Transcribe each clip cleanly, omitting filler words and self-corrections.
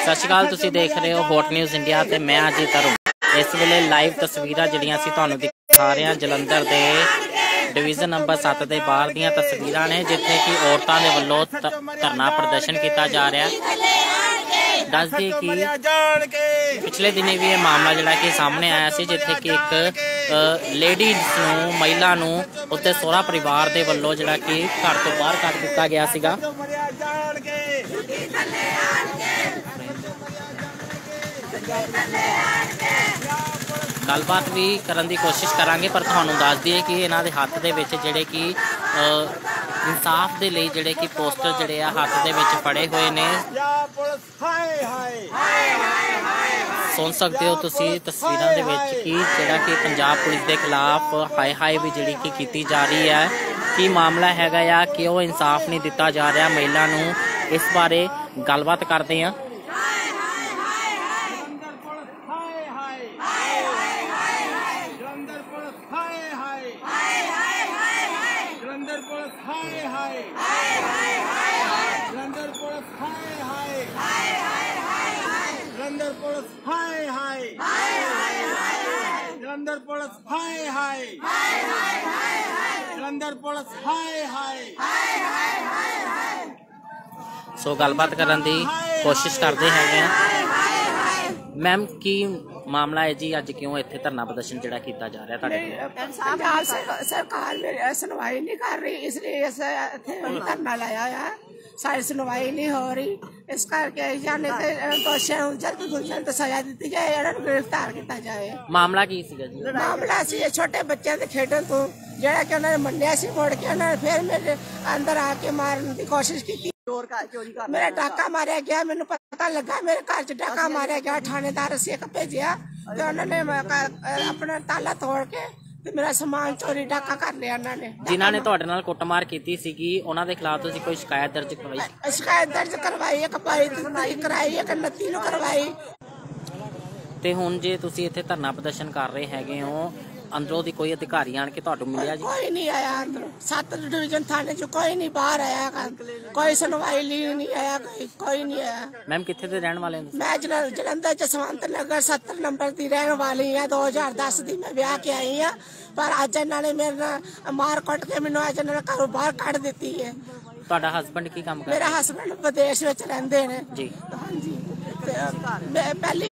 सत श्री अकाल, तुसीं देख रहे हो हॉट न्यूज़ इंडिया ते मैं अजय तरुण। इस वेले लाइव तस्वीरां जिहड़ियां असीं तुहानूं दिखा रहे हैं जलंधर दे डिवीजन नंबर 7 के बाहर दीयां तस्वीरां ने, जिथे कि औरतां दे वल्लों धरना प्रदर्शन किया जा रहा है। दस दी कि पिछले दिनों भी ये मामला जिहड़ा कि सामने आया सी, जिथे कि एक लेडीज नूं महिला नूं उत्ते सोहरा परिवार दे वल्लों जिहड़ा कि घर तो बाहर कढ दिता गया सीगा। गलबात भी करने की कोशिश करांगे, पर तुहानूं दस दईए कि इन्हां दे हत्थ दे विच जिहड़े कि इंसाफ दे लई जिहड़े कि पोस्टर जिहड़े आ हत्थ दे विच फड़े हुए ने। सुन सकते हो तुसी तस्वीरां दे विच कि जिहड़ा कि पंजाब पुलिस दे खिलाफ हाय हाय भी जिहड़ी कि कीती जा रही है। की मामला हैगा या क्यों इंसाफ नहीं दिता जा रहा महिला नूं, इस बारे गलबात करते हैं। सो गलबात करने की कोशिश करते हैं। मैम की मामला है जी, अज क्यों इत्थे धरना प्रदर्शन जिहड़ा कीता जा रहा है? सरकार मेरी सुनवाई नहीं कर रही, इसलिए धरना लाया है। सारी सुनवाई नहीं हो रही, इस करके जाने दोषियों नूं जल्द तो जल्द सजा दी जाए, इन्हां नूं गिरफ्तार किया जाए। मामला की सीगा जी? मामला सी छोटे बच्चों के खेडन तो जिहड़ा कि उन्होंने मन्निया सी, मुड़ के उन्होंने फिर मेरे अंदर आके मारने की कोशिश की। मेरा डाका मारिया गया, मैनू पता लगा मेरे घर च डाका मारिया गया। थानेदार सिख भेजिया तो उन्होंने अपना ताला तोड़ के मेरा समान चोरी डाका कर लिया। उन्होंने जिन्हों ने तुहाडे नाल कुटमार कीती सीगी उन्हां दे खिलाफ तुसीं कोई शिकायत दर्ज करवाई? शिकायत दर्ज करवाई, एक पाई कराई, एक 29 नूं करवाई। ते हुण जे तुसीं इत्थे धरना प्रदर्शन कर रहे हैगे हो, अंदरों दी कोई अधिकारी आण के तुहानूं मिलिया जी? कोई नहीं आया अंदरों, 7 डिवीजन थाने चो कोई नहीं बाहर आया, कोई सुनवाई ली नहीं आया, कोई नहीं आया। मैम कित्थे दे रहण वाले हो? मैं जलंधर जसवंत नगर 70 नंबर की रहने वाली है। 2010 दी मैं ब्याह के आई हाँ, पर अज इन्होंने मेरे नाल मार कुट के मैनूं अज इन्होंने घरों बाहर कढ़ दित्ती है। तुहाडा हसबैंड की काम करदा? मेरा हसबैंड विदेश विच रहिंदे ने जी। हां जी, पहली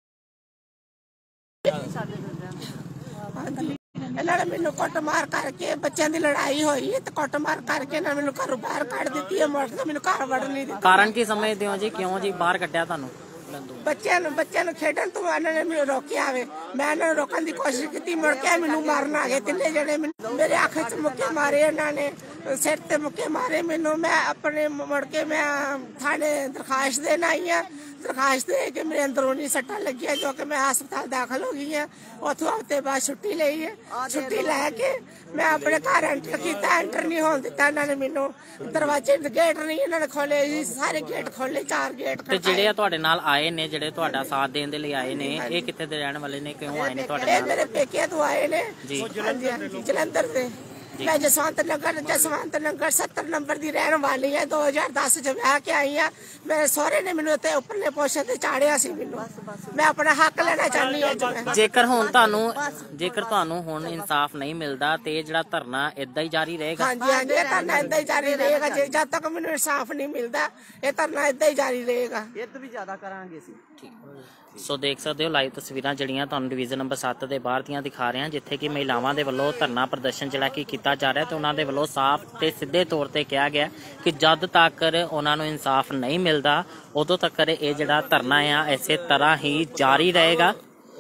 इन्होंने मैनू कुटमार करके बच्चों की लड़ाई हुई है, तो कुटमार करके इन्होंने मैनू घरों बाहर कढ़ दी है। मुड़ के मैनू घर वड़न नहीं दित्ता। कारण की समझते हो जी, क्यों जी बाहर कढ़िया तुहानूं? बच्चों खेडन तो इन्होंने मैनू रोकिया वे, मैं इन्होंने रोकने की कोशिश की, मुड़ के मैनू मारन आ गए तिन्ने जने। मेरे अख च मुक्के मारे इन्होंने, सिर ते मुक्के मारे मैनू। मैं अपने मुड़ के मैं थाने दरखास्त देन आई हाँ। दरखास्त दे के मेरे अंदरूनी सट्टा लगी है, जो कि मैं हस्पताल दाखिल हो गई है। उतों हफ्ते बाद छुट्टी ली है। छुट्टी लैके मैं अपने घर एंटर किया, एंटर नहीं होने दिता इन्होंने मैनू। दरवाजे गेट नहीं इन्होंने खोले, सारे गेट खोले, 4 गेट। ते जिहड़े तुहाडे नाल आए ने, जिहड़े तुहाडा साथ देण दे लई आए ने, ये कित्थे दे रहण वाले ने, क्यों आए ने तुहाडे नाल? मेरे पेके तो आए ने जी, जलंधर से। मैं जसवंत नगर 70 नंबर की रहने वाली है। 2010 च ब्याह के आई हाँ। मेरे सहुरे ने मैनू उत्ते उपरले पोशन ते चाढ़िया सी। मैनू मैं अपना हक लेना चाहनी हूं। जेकर तुहानूं हुण इंसाफ नहीं मिलता ते जिहड़ा धरना इदां ही जारी रहेगा? हाँ जी, हाँ जी, धरना इदां ही जारी रहेगा। जब तक मैनू इंसाफ नहीं मिलता ये धरना इदां ही जारी रहेगा। इद भी ज्यादा करांगे असीं। सो देख सकते हो लाइव तस्वीरां जिहड़ियां तुहानूं डिवीजन नंबर 7 के बाहर दियां दिखा रहे हैं, जिथे कि महिलावां दे वल्लों धरना प्रदर्शन जिहड़ा कि कीता जा रहा है। तो उन्हां दे वल्लों साफ ते सीधे तौर ते कहा गया कि जद तक उन्हां नूं इंसाफ नहीं मिलता उदों तक ये जिहड़ा धरना आ इसे तरह ही जारी रहेगा।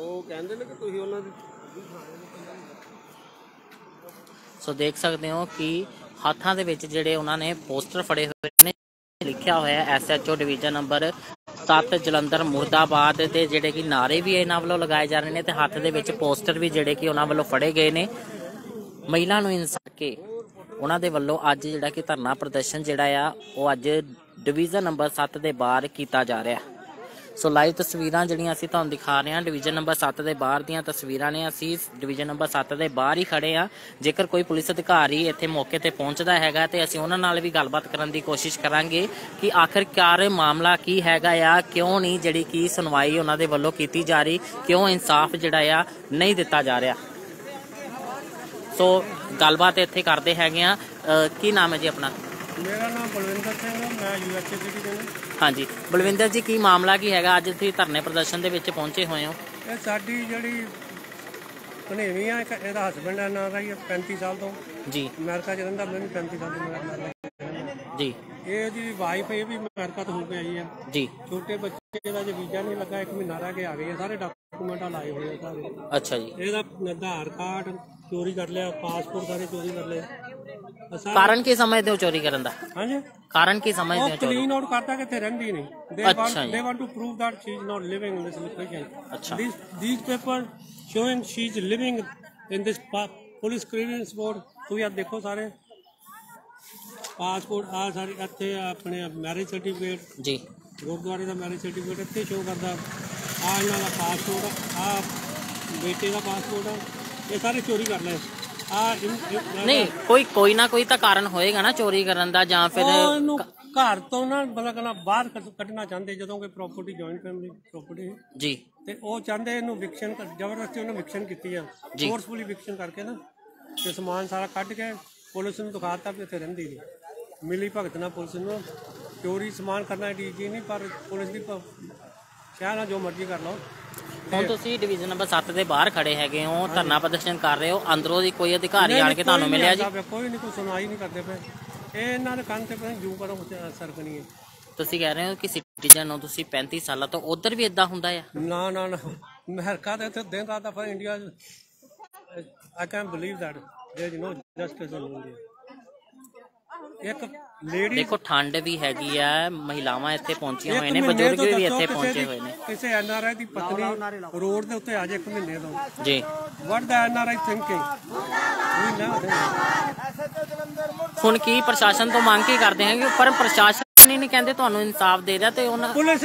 सो देख सकते हो कि हाथां दे विच जिहड़े उन्होंने पोस्टर फड़े हुए ने, लिखा होया SHO डिवीजन नंबर 7 जलंधर मुर्दाबाद ते जिहड़े कि नारे भी इन्हां वल्लों लगाए जा रहे हैं, ते हत्थ दे विच पोस्टर भी जिहड़े कि उन्हां वल्लों फड़े गए ने। महिला नूं इंसाफ के उन्हां दे वल्लों अज जिहड़ा कि धरना प्रदर्शन जिहड़ा आ वो अज डिवीजन नंबर 7 के बाहर कीता जा रहा। ਸੋ ਲਾਈਵ ਤਸਵੀਰਾਂ ਜਿਹੜੀਆਂ ਅਸੀਂ ਤੁਹਾਨੂੰ ਦਿਖਾ ਰਹੇ ਹਾਂ ਡਿਵੀਜ਼ਨ ਨੰਬਰ 7 ਦੇ ਬਾਹਰ ਦੀਆਂ ਤਸਵੀਰਾਂ ਨੇ। ਅਸੀਂ ਡਿਵੀਜ਼ਨ ਨੰਬਰ 7 ਦੇ ਬਾਹਰ ਹੀ ਖੜੇ ਹਾਂ। ਜੇਕਰ ਕੋਈ ਪੁਲਿਸ ਅਧਿਕਾਰੀ ਇੱਥੇ ਮੌਕੇ ਤੇ ਪਹੁੰਚਦਾ ਹੈਗਾ ਤੇ ਅਸੀਂ ਉਹਨਾਂ ਨਾਲ ਵੀ ਗੱਲਬਾਤ ਕਰਨ ਦੀ ਕੋਸ਼ਿਸ਼ ਕਰਾਂਗੇ ਕਿ ਆਖਿਰਕਾਰ ਮਾਮਲਾ ਕੀ ਹੈਗਾ ਆ, ਕਿਉਂ ਨਹੀਂ ਜਿਹੜੀ ਕੀ ਸੁਣਵਾਈ ਉਹਨਾਂ ਦੇ ਵੱਲੋਂ ਕੀਤੀ ਜਾ ਰਹੀ, ਕਿਉਂ ਇਨਸਾਫ ਜਿਹੜਾ ਆ ਨਹੀਂ ਦਿੱਤਾ ਜਾ ਰਿਹਾ। ਸੋ ਗੱਲਬਾਤ ਇੱਥੇ ਕਰਦੇ ਹੈਗੇ ਆ। ਕੀ ਨਾਮ ਹੈ ਜੀ ਆਪਣਾ? ਮੇਰਾ ਨਾਮ ਬਲਵਿੰਦਰ ਸਿੰਘ ਹੈ, ਮੈਂ USA ਸਿਟੀਜ਼ਨ ਹਾਂ। ਹਾਂਜੀ ਬਲਵਿੰਦਰ ਜੀ, ਕੀ ਮਾਮਲਾ ਕੀ ਹੈਗਾ? ਅੱਜ ਤੁਸੀਂ ਧਰਨੇ ਪ੍ਰਦਰਸ਼ਨ ਦੇ ਵਿੱਚ ਪਹੁੰਚੇ ਹੋਏ ਹੋ। ਇਹ ਸਾਡੀ ਜਿਹੜੀ ਭਣੇਵੀਂ ਆ, ਇਹਦਾ ਹਸਬੈਂਡ ਹੈ, ਨਾਂ ਦਾ ਹੀ 35 ਸਾਲ ਤੋਂ ਜੀ ਅਮਰੀਕਾ 'ਚ ਰਹਿੰਦਾ, ਮੈਨੂੰ 35 ਸਾਲ ਤੋਂ ਮੇਰਾ ਜੀ। ਇਹਦੀ ਵਾਈਫ ਇਹ ਵੀ ਅਮਰੀਕਾ ਤੋਂ ਹੋ ਕੇ ਆਈ ਆ ਜੀ। ਛੋਟੇ ਬੱਚੇ ਦਾ ਜੇ ਵੀਜ਼ਾ ਨਹੀਂ ਲੱਗਾ, 1 ਮਹੀਨਾ ਰਹਿ ਕੇ ਆ ਗਏ ਆ, ਸਾਰੇ ਡਾਕੂਮੈਂਟ ਲਾਏ ਹੋਏ ਆ ਸਾਰੇ। ਅੱਛਾ ਜੀ। ਇਹਦਾ ਆਧਾਰ ਕਾਰਡ ਚੋਰੀ ਕਰ ਲਿਆ, ਪਾਸਪੋਰਟ ਸਾਰੇ ਚੋਰੀ ਕਰ ਲਏ। ਕਾਰਨ ਕੀ ਸਮਝਦੇ ਹੋ ਚੋਰੀ ਕਰਨ ਦਾ? ਹਾਂਜੀ, ਕਾਰਨ ਕੀ ਸਮਝਦੇ ਹੋ ਚੋਰੀ? ਕਲੀਨ ਆਊਟ ਕਰਦਾ ਕਿ ਇੱਥੇ ਰਹਿੰਦੀ ਨਹੀਂ। They want to prove that she is not living in this location. ਅੱਛਾ। These papers showing she is living in this police clearance board. ਤੁਸੀਂ ਆ ਦੇਖੋ ਸਾਰੇ ਪਾਸਪੋਰਟ ਆ ਸਾਰੇ ਇੱਥੇ ਆਪਣੇ ਮੈਰਿਜ ਸਰਟੀਫਿਕੇਟ ਜੀ, ਗੁਰਦੁਆਰੇ ਦਾ ਮੈਰਿਜ ਸਰਟੀਫਿਕੇਟ ਇੱਥੇ ਸ਼ੋ ਕਰਦਾ। ਆ ਇਹਨਾਂ ਦਾ ਪਾਸਪੋਰਟ, ਆ ਬੇਟੇ ਦਾ ਪਾਸਪੋਰਟ ਆ, ਇਹ ਸਾਰੇ ਚੋਰੀ ਕਰ ਲਏ। ਨਹੀਂ, ਕੋਈ ਨਾ ਕੋਈ ਤਾਂ ਕਾਰਨ ਹੋਏਗਾ ਨਾ ਚੋਰੀ ਕਰਨ ਦਾ, ਜਾਂ ਫਿਰ ਘਰ ਤੋਂ ਨਾ ਮਤਲਬ ਬਾਹਰ ਕੱਢਣਾ ਚਾਹੁੰਦੇ ਜਦੋਂ ਕੋਈ ਪ੍ਰਾਪਰਟੀ ਜੁਆਇੰਟ ਫੈਮਿਲੀ ਪ੍ਰਾਪਰਟੀ ਜੀ, ਤੇ ਉਹ ਚਾਹੁੰਦੇ ਇਹਨੂੰ ਵਿਕਸ਼ਨ, ਜ਼ਬਰਦਸਤੀ ਉਹਨੇ ਵਿਕਸ਼ਨ ਕੀਤੀ ਆ, ਫੋਰਸਫੁਲੀ ਵਿਕਸ਼ਨ ਕਰਕੇ ਨਾ, ਤੇ ਸਮਾਨ ਸਾਰਾ ਕੱਢ ਕੇ ਪੁਲਿਸ ਨੂੰ ਦਿਖਾਤਾ ਵੀ ਇੱਥੇ ਰਹਿੰਦੀ ਨਹੀਂ। ਮਿਲੀ ਭਗਤ ਨਾਲ ਪੁਲਿਸ ਨੂੰ ਚੋਰੀ ਸਮਾਨ ਕਰਨਾ ਡੀਜੀ ਨਹੀਂ, ਪਰ ਪੁਲਿਸ ਦੀ ਕਹਿਣਾ ਜੋ ਮਰਜ਼ੀ ਕਰ ਲਓ। ਹੁਣ ਤੁਸੀਂ ਡਿਵੀਜ਼ਨ ਨੰਬਰ 7 ਦੇ ਬਾਹਰ ਖੜੇ ਹੈਗੇ ਹੋ, ਧਰਨਾ ਪ੍ਰਦਰਸ਼ਨ ਕਰ ਰਹੇ ਹੋ, ਅੰਦਰੋਂ ਦੀ ਕੋਈ ਅਧਿਕਾਰੀ ਆਣ ਕੇ ਤੁਹਾਨੂੰ ਮਿਲਿਆ ਜੀ? ਕੋਈ ਨਹੀਂ, ਕੋਈ ਸੁਣਵਾਈ ਨਹੀਂ ਕਰਦੇ ਪਏ। ਇਹ ਇਹਨਾਂ ਦੇ ਕੰਨ ਤੇ ਪਤਾ ਜੂ ਕਰੋ ਅਸਰ ਕਰੀਏ। ਤੁਸੀਂ ਕਹਿ ਰਹੇ ਹੋ ਕਿ ਸਿਟੀਜ਼ਨ ਹੋ ਤੁਸੀਂ 35 ਸਾਲਾਂ ਤੋਂ, ਉਧਰ ਵੀ ਇਦਾਂ ਹੁੰਦਾ ਆ? ਨਾ ਨਾ ਨਾ, ਅਮਰੀਕਾ ਦੇ ਇੱਥੇ ਦਿਨ ਰਾਤ ਦਾ India I can believe that there is no justice in India. ਇੱਕ ਲੇਡੀ ਦੇਖੋ, ਠੰਡ ਵੀ ਹੈਗੀ ਆ, ਮਹਿਲਾਵਾਂ ਇੱਥੇ ਪਹੁੰਚੀਆਂ ਹੋਏ ਨੇ, ਬਜ਼ੁਰਗ ਵੀ ਇੱਥੇ ਪਹੁੰਚੇ ਹੋਏ ਨੇ। ਕਿਸੇ NRI ਦੀ ਪਤਨੀ ਰੋਡ ਦੇ ਉੱਤੇ ਆ ਜਾਏ 1 ਮਹੀਨੇ ਤੋਂ ਜੀ, ਵਾਟ ਦਾ NRI ਥਿੰਕਿੰਗ? ਹੁਣ ਕੀ ਪ੍ਰਸ਼ਾਸਨ ਤੋਂ ਮੰਗ ਕੀ ਕਰਦੇ ਹੈਗੇ? ਪਰ ਪ੍ਰਸ਼ਾਸਨ ਹੀ ਨਹੀਂ ਕਹਿੰਦੇ ਤੁਹਾਨੂੰ ਇਨਸਾਫ ਦੇ ਰਿਹਾ, ਤੇ ਉਹਨਾਂ police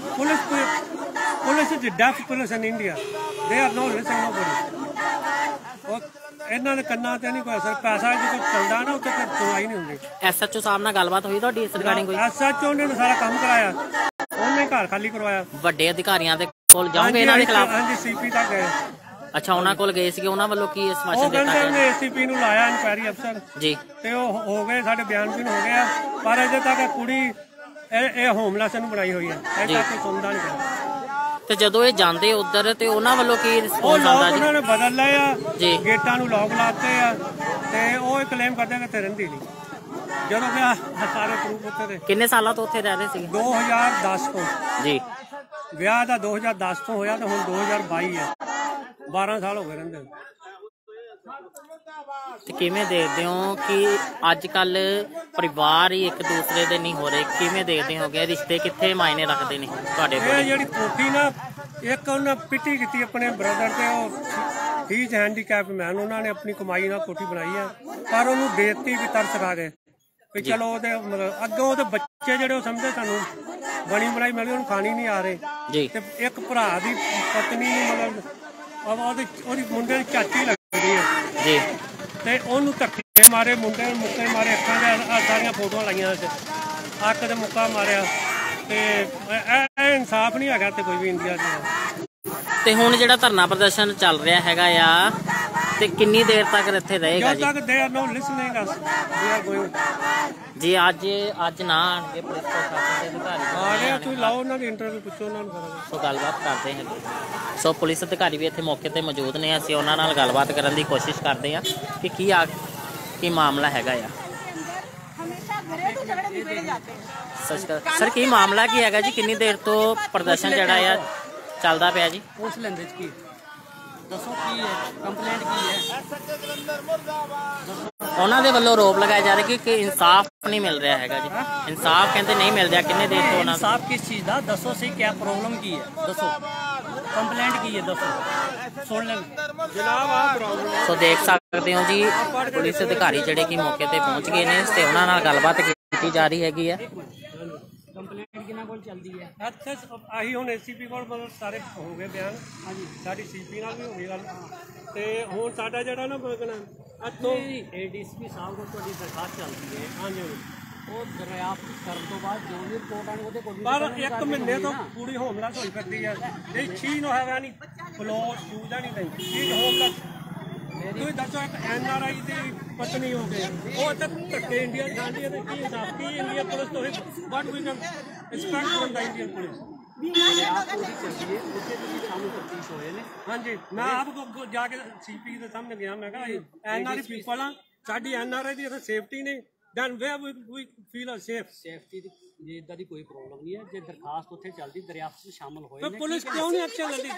deaf police in India, they are no listening nobody. ਇਹਨਾਂ ਦੇ ਕੰਨਾਂ ਤੇ ਨਹੀਂ ਕੋਈ ਅਸਰ, ਪੈਸਾ ਜਦੋਂ ਚੱਲਦਾ ਨਾ ਉੱਥੇ ਸੁਣਵਾਈ ਨਹੀਂ ਹੁੰਦੀ। SHO ਸਾਹਿਬ ਨਾਲ ਗੱਲਬਾਤ ਹੋਈ ਤੁਹਾਡੀ ਇਸ ਰਿਗਾਰਡਿੰਗ? ਕੋਈ SHO ਨੇ ਸਾਰਾ ਕੰਮ ਕਰਾਇਆ, ਉਹਨੇ ਘਰ ਖਾਲੀ ਕਰਵਾਇਆ। ਵੱਡੇ ਅਧਿਕਾਰੀਆਂ ਦੇ ਕੋਲ ਜਾਓਗੇ ਇਹਨਾਂ ਦੇ ਖਿਲਾਫ? ਹਾਂਜੀ, CP ਤੱਕ ਗਏ। ਅੱਛਾ, ਉਹਨਾਂ ਕੋਲ ਗਏ ਸੀਗੇ, ਉਹਨਾਂ ਵੱਲੋਂ ਕੀ ਸਮਾਸ਼ਨ ਦਿੱਤਾ? ਦਿੱਤਾ? ਉਹਨੇ ACP ਨੂੰ ਲਾਇਆ, ਇਨਕੁਆਇਰੀ ਅਫਸਰ ਜੀ, ਤੇ ਉਹ ਹੋ ਗਏ, ਸਾਡੇ ਬਿਆਨ ਵੀ ਹੋ ਗਿਆ, ਪਰ ਅਜੇ ਤੱਕ ਕੁੜੀ ਇਹ ਹੋਮਲੈਸ ਨੂੰ ਬਣਾਈ ਹੋਈ ਹੈ, ਇਹ ਤੱਕ ਕੋਈ ਸੁਣਦਾ ਨਹੀਂ ਪਿਆ। ਤੇ ਜਦੋਂ ਇਹ ਜਾਂਦੇ ਉਧਰ ਤੇ ਉਹਨਾਂ ਵੱਲੋਂ ਕੀ ਰਿਸਪੌਂਸ ਆਉਂਦਾ ਜੀ? ਉਹਨਾਂ ਨੇ ਬਦਲ ਲਏ ਆ ਜੀ, ਗੇਟਾਂ ਨੂੰ ਲੋਕ ਲਾਤੇ ਆ, ਤੇ ਉਹ ਕਲੇਮ ਕਰਦੇ ਕਿ ਇੱਥੇ ਰਹਿੰਦੀ ਨਹੀਂ, ਜਦੋਂ ਕਿ ਸਾਰੇ ਪ੍ਰੂਫ ਉੱਥੇ ਦੇ। ਕਿੰਨੇ ਸਾਲਾਂ ਤੋਂ ਉੱਥੇ ਰਹਿ ਰਹੇ ਸੀ? 2010 ਤੋਂ ਜੀ, ਵਿਆਹ ਦਾ 2010 ਤੋਂ ਹੋਇਆ, ਤੇ ਹੁਣ 2022 ਹੈ, 12 ਸਾਲ ਹੋ ਗਏ ਰਹਿੰਦੇ। ਤੇ ਕਿਵੇਂ ਦੇਖਦੇ ਹੋ ਕਿ ਅੱਜ ਕੱਲ ਪਰਿਵਾਰ ਹੀ ਇੱਕ ਦੂਸਰੇ ਦੇ ਨਹੀਂ ਹੋ ਰਹੇ? ਕਿਵੇਂ ਦੇਖਦੇ ਹੋਗੇ ਰਿਸ਼ਤੇ ਕਿੱਥੇ ਮਾਇਨੇ ਰੱਖਦੇ ਨੇ ਤੁਹਾਡੇ ਕੋਲ? ਇਹ ਜਿਹੜੀ ਕੋਠੀ ਨਾ, ਇੱਕ ਉਹਨਾਂ ਪਿੱਟੀ ਕੀਤੀ ਆਪਣੇ ਬ੍ਰਦਰ ਤੇ, ਉਹ ਹੀ ਹੈਂਡੀਕੈਪ ਮੈਨ, ਉਹਨਾਂ ਨੇ ਆਪਣੀ ਕਮਾਈ ਨਾਲ ਕੋਠੀ ਬਣਾਈ ਆ, ਪਰ ਉਹਨੂੰ ਦੇਤੀ ਵੀ ਤਰਸ ਖਾ ਗਏ ਵੀ ਚਲੋ ਉਹਦੇ ਮਤਲਬ ਅੱਗੋਂ ਉਹਦੇ ਬੱਚੇ ਜਿਹੜੇ ਉਹ ਸਮਝਦੇ ਸਾਨੂੰ ਬਣੀ ਬਣਾਈ ਮਿਲ ਗਈ, ਉਹਨੂੰ ਖਾਣੀ ਨਹੀਂ ਆ ਰਹੇ ਜੀ। ਤੇ ਇੱਕ ਭਰਾ ਦੀ ਪਤਨੀ ਨੂੰ ਮਤਲਬ ਉਹਦੀ ਮੁੰਡੇ ਦੀ ਚਾਚੀ ਲੱਗਦੀ ਹੈ ਜੀ, ਤੇ ਉਹਨੂੰ ਧੱਕੇ ਮਾਰੇ, ਮੁੰਡੇ ਨੂੰ ਮੁੱਕੇ ਮਾਰੇ, ਅੱਖਾਂ ਦੇ ਸਾਰੀਆਂ ਫੋਟੋਆਂ ਲਾਈਆਂ, ਅੱਖ ਦੇ ਮੁੱਕਾ ਮਾਰਿਆ, ਤੇ ਇਹ ਇਨਸਾਫ ਨਹੀਂ ਹੈਗਾ ਤੇ ਕੋਈ ਵੀ ਇੰਡੀਆ 'ਚ। ਤੇ ਹੁਣ ਜਿਹੜਾ ਧਰਨਾ ਪ੍ਰਦਰਸ਼ਨ ਚੱਲ ਰਿਹਾ ਹੈਗਾ ਆ, ਤੇ ਕਿੰਨੀ ਦੇਰ ਤੱਕ ਇੱਥੇ ਰਹੇਗਾ ਜੀ? ਜਦ ਤੱਕ they are no listening as we are going ਜੀ। ਅੱਜ ਨਾ ਆਣਗੇ ਪੁਲਿਸ ਪ੍ਰਸ਼ਾਸਨ ਦੇ ਅਧਿਕਾਰੀ? ਆ ਗਏ, ਤੁਸੀਂ ਲਾਓ ਉਹਨਾਂ ਦੀ ਇੰਟਰਵਿਊ, ਪੁੱਛੋ ਉਹਨਾਂ ਨੂੰ ਕਰਾਂਗੇ। ਸੋ ਗੱਲਬਾਤ ਕਰਦੇ ਹੈਗੇ। ਸੋ ਪੁਲਿਸ ਅਧਿਕਾਰੀ ਵੀ ਇੱਥੇ ਮੌਕੇ ਤੇ ਮੌਜੂਦ ਨੇ, ਅਸੀਂ ਉਹਨਾਂ ਨਾਲ ਗੱਲਬਾਤ ਕਰਨ ਦੀ ਕੋਸ਼ਿਸ਼ ਕਰਦੇ ਹਾਂ ਕਿ ਕੀ ਮਾਮਲਾ ਹੈਗਾ ਆ। ਸਰ, ਕੀ ਮਾਮਲਾ ਕੀ ਹੈਗਾ ਜੀ? ਕਿੰਨੀ ਦੇਰ ਤੋਂ ਪ੍ਰਦਰਸ਼ਨ ਜਿਹੜਾ ਆ ਚੱਲਦਾ ਪਿਆ ਜੀ? ਪੁੱਛ ਲੈਂਦੇ ਕੀ ਦੱਸੋ, ਕੀ ਹੈ ਕੰਪਲੇਂਟ ਕੀ ਹੈ? ਉਹਨਾਂ ਦੇ ਵੱਲੋਂ ਆਰੋਪ ਲਗਾਏ ਜਾ ਰਹੇ ਕਿ ਇਨਸਾਫ ਨਹੀਂ ਮਿਲ ਰਿਹਾ ਹੈਗਾ ਜੀ। ਇਨਸਾਫ ਕਹਿੰਦੇ ਨਹੀਂ ਮਿਲ ਰਿਹਾ, ਕਿੰਨੇ ਦੇਰ ਤੋਂ? ਉਹਨਾਂ ਇਨਸਾਫ ਕਿਸ ਚੀਜ਼ ਦਾ ਦੱਸੋ ਸਹੀ, ਕਿਆ ਪ੍ਰੋਬਲਮ ਕੀ ਹੈ ਦੱਸੋ, ਕੰਪਲੇਂਟ ਕੀ ਹੈ ਦੱਸੋ, ਸੁਣ ਲੈ ਜਨਾਬ ਆ ਪ੍ਰੋਬਲਮ। ਸੋ ਦੇਖ ਸਕਦੇ ਹੋ ਜੀ, ਪੁਲਿਸ ਅਧਿਕਾਰੀ ਜਿਹੜੇ ਕਿ ਮੌਕੇ ਤੇ ਪਹੁੰਚ ਗਏ ਨੇ, ਤੇ ਉਹਨਾਂ ਨਾਲ ਗੱਲਬਾਤ ਕੀਤੀ ਜਾ ਰਹੀ ਹੈਗੀ ਹੈ। ਕੰਪਲੇਂਟ ਕਿਹਨਾਂ ਕੋਲ ਚੱਲਦੀ ਹੈ? ਇੱਥੇ ਆਹੀ ਹੁਣ ਏਸੀਪੀ ਕੋਲ ਮਤਲਬ ਸਾਰੇ ਹੋ ਗਏ ਬਿਆਨ। ਹਾਂਜੀ, ਸਾਡੀ ਸੀਪੀ ਨਾਲ ਵੀ ਹੋ ਗਈ ਗੱਲ, ਤੇ ਹੁਣ ਸਾਡਾ ਜਿਹੜਾ ਨਾ ਬਗਣਾ ਇੱਥੋਂ ਏਡੀਸੀਪੀ ਸਾਹਿਬ ਕੋਲ ਤੁਹਾਡੀ ਦਰਖਾਸਤ ਚੱਲਦੀ ਹੈ। ਹਾਂਜੀ, ਉਹ ਦਰਿਆਫਤ ਕਰਨ ਤੋਂ ਬਾਅਦ ਜੋ ਵੀ ਰਿਪੋਰਟ ਆਣੀ ਉਹਦੇ ਕੋਲ ਪਰ 1 ਮਹੀਨੇ ਤੋਂ ਪੂਰੀ ਹੋਮਲੈਸ ਹੋਈ ਫਿਰਦੀ ਆ। ਇਹ ਚੀਜ਼ ਨੂੰ ਹੈਗਾ ਨਹੀਂ ਫਲੋਰ ਚੂਜਾ ਨਹੀਂ ਨਹੀਂ ਚੀਜ਼ ਹੋਮਲੈਸ। ਤੁਸੀਂ ਦੱਸੋ ਇੱਕ NRI ਦੀ ਪਤਨੀ ਹੋ ਗਈ, ਉਹ ਤਾਂ ਧੱਕੇ ਇੰਡੀਆ ਜਾਂਦੀ ਹੈ ਤੇ ਕੀ ਹਿਸਾਬ ਕੀ ਇੰਡੀਆ ਪੁਲਿਸ ਤੋਂ what we can expect from the Indian police. ਹਾਂਜੀ, ਮੈਂ ਆਪ ਜਾ ਕੇ CP ਦੇ ਸਾਹਮਣੇ ਗਿਆ, ਮੈਂ ਕਿਹਾ NRI ਪੀਪਲ ਆ, ਸਾਡੀ NRI ਦੀ ਸੇਫਟੀ ਨਹੀਂ, then where we feel safe. Safety ਦੀ ਜੇ ਇਦਾਂ ਦੀ ਕੋਈ ਪ੍ਰੋਬਲਮ ਨਹੀਂ ਹੈ, ਜੇ ਦਰਖਾਸਤ ਉੱਥੇ ਚੱਲਦੀ ਦਰਿਆਫਤ 'ਚ ਸ਼ਾਮਲ ਹੋਏ ਨੇ, ਪੁਲਿਸ ਕਿਉਂ ਨਹੀਂ ਐਕਸ਼ਨ ਲੈਂਦੀ?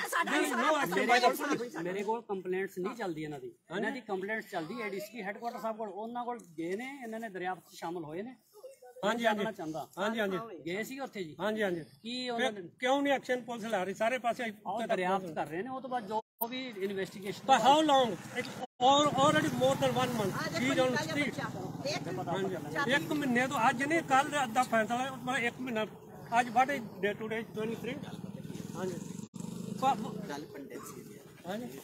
ਮੇਰੇ ਕੋਲ ਕੰਪਲੇਂਟਸ ਨਹੀਂ ਚੱਲਦੀ ਇਹਨਾਂ ਦੀ ਕੰਪਲੇਂਟਸ ਚੱਲਦੀ ADCP ਹੈੱਡਕੁਆਟਰ ਸਾਹਿਬ ਕੋਲ, ਉਹਨਾਂ ਕੋਲ ਗਏ ਨੇ, ਇਹਨਾਂ ਨੇ ਦਰਿਆਫਤ 'ਚ ਸ਼ਾਮਲ ਹੋਏ ਨੇ। ਹਾਂਜੀ ਚਾਹੁੰਦਾ ਹਾਂਜੀ ਗਏ ਸੀ ਉੱਥੇ ਜੀ। ਹਾਂਜੀ ਕੀ ਉਹਨਾਂ ਨੇ ਕਿਉਂ ਨਹੀਂ ਐਕਸ਼ਨ ਪੁਲਿਸ ਲੈ ਰਹੀ? ਸਾਰੇ ਪਾਸੇ ਦਰਿਆਫਤ ਕਰ ਰਹੇ ਨੇ, ਉਹ ਤੋਂ ਬਾਅਦ ਜੋ ਵੀ investigation. But how long? It's already more than 1 month. She's on street. ਹਾਂਜੀ, 1 ਮਹੀਨੇ ਤੋਂ ਅੱਜ ਨਹੀਂ ਕੱਲ ਦਾ ਫੈਸਲਾ, ਮਤਲਬ 1 ਮਹੀਨਾ ਅੱਜ ਵਾਟ ਡੇ ਟੂ ਡੇ 23। ਹਾਂਜੀ, ਗੱਲ ਪੰਡਿਤ ਸੀ। ਹਾਂਜੀ,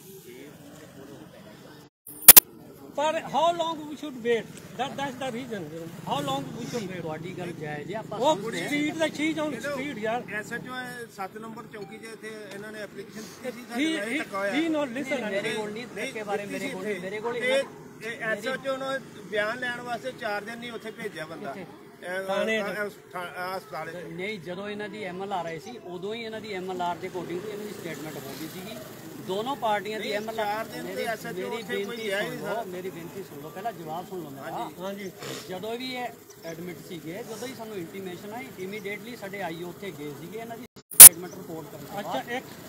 ਪਰ how long we should wait? That's the reason. How long we should wait? ਤੁਹਾਡੀ ਗੱਲ ਜਾਇਜ਼ ਹੈ, ਆਪਾਂ ਉਹ ਸਟਰੀਟ ਦਾ ਚੀਜ਼ on street ਯਾਰ। SHO 7 ਨੰਬਰ ਚੌਕੀ 'ਚ ਇੱਥੇ ਇਹਨਾਂ ਨੇ ਐਪਲੀਕੇਸ਼ਨ ਦਿੱਤੀ ਸੀ, he not listen। ਮੇਰੇ ਕੋਲ ਨਹੀਂ ਧੱਕੇ ਬਾਰੇ ਮੇਰੇ ਕੋਲ SHO ਨੂੰ ਬਿਆਨ ਲੈਣ ਵਾਸਤੇ 4 ਦਿਨ ਨਹੀਂ ਉੱਥੇ ਭੇਜਿਆ ਬੰਦਾ ਹਸਪਤਾਲ 'ਚ। ਨਹੀਂ, ਜਦੋਂ ਇਹਨਾਂ ਦੀ MLR ਆਈ ਸੀ ਉਦੋਂ ਹੀ ਇਹਨਾਂ ਦੀ MLR ਦੇ ਅਕੋਰਡਿੰਗ ਇਹਨਾਂ ਦੀ ਸਟੇਟਮੈਂਟ ਹੋ ਗਈ ਸੀਗੀ। ਦੋਨੋਂ ਪਾਰਟੀਆਂ ਦੀ MLR। ਮੇਰੀ ਬੇਨਤੀ ਸੁਣ ਲਓ, ਪਹਿਲਾਂ ਜਵਾਬ ਸੁਣ ਲਓ ਮੇਰਾ। ਹਾਂਜੀ, ਜਦੋਂ ਵੀ ਇਹ ਐਡਮਿਟ ਸੀਗੇ, ਜਦੋਂ ਹੀ ਸਾਨੂੰ ਇੰਟੀਮੇਸ਼ਨ ਆਈ, ਇਮੀਡੀਏਟਲੀ ਸਾਡੇ ਆਈਓ ਉੱਥੇ ਗਏ ਸੀਗੇ ਇਹਨਾਂ ਦੀ ਸਟੇਟਮੈਂਟ ਰਿਪੋਰਟ ਕਰਨ। ਅੱਛਾ,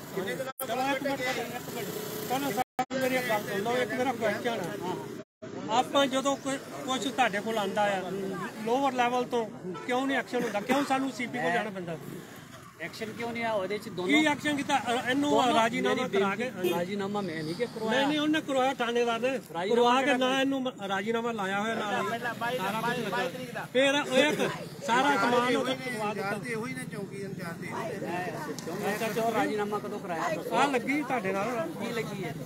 ਮੇਰੀ ਗੱਲ ਸੁਣ ਲਓ, ਇੱਕ ਮੇਰਾ ਕੁਐਸਚਨ ਹੈ। ਆਪਾਂ ਜਦੋਂ ਕੁਝ ਤੁਹਾਡੇ ਕੋਲ ਆਂਦਾ ਆ ਲੋਅਰ ਲੈਵਲ ਤੋਂ, ਕਿਉਂ ਨਹੀਂ ਐਕਸ਼ਨ ਹੁੰਦਾ? ਕਿਉਂ ਸਾਨੂੰ CP ਕੋਲ ਜਾਣਾ ਪੈਂਦਾ? ਐਕਸ਼ਨ ਕਿਉਂ ਨਹੀਂ ਆ? ਉਹਦੇ ਚ ਦੋਨੋਂ ਕੀ ਐਕਸ਼ਨ ਕੀਤਾ? ਇਹਨੂੰ ਰਾਜੀਨਾਮਾ ਕਰਾ ਕੇ। ਰਾਜੀਨਾਮਾ ਮੈਂ ਨਹੀਂ ਕਿ ਕਰਵਾਇਆ। ਨਹੀਂ, ਉਹਨੇ ਕਰਵਾਇਆ, ਥਾਣੇਦਾਰ ਨੇ ਕਰਵਾ ਕੇ ਨਾ ਇਹਨੂੰ ਰਾਜੀਨਾਮਾ ਲਾਇਆ ਹੋਇਆ ਨਾਲ ਸਾਰਾ ਕੁਝ ਲੱਗਾ। ਫਿਰ ਇੱਕ ਸਾਰਾ ਸਮਾਨ ਉਹਦਾ ਕਰਵਾ ਦਿੱਤਾ। ਇਹੋ ਹੀ ਨੇ ਚੌਕੀ ਇੰਚਾਰਜ ਤੇ ਰਾਜੀਨਾਮਾ ਕਦੋਂ ਕਰਾਇਆ? ਆ ਲੱਗੀ ਤੁਹਾਡੇ ਨਾਲ ਕੀ ਲੱਗੀ ਹੈ?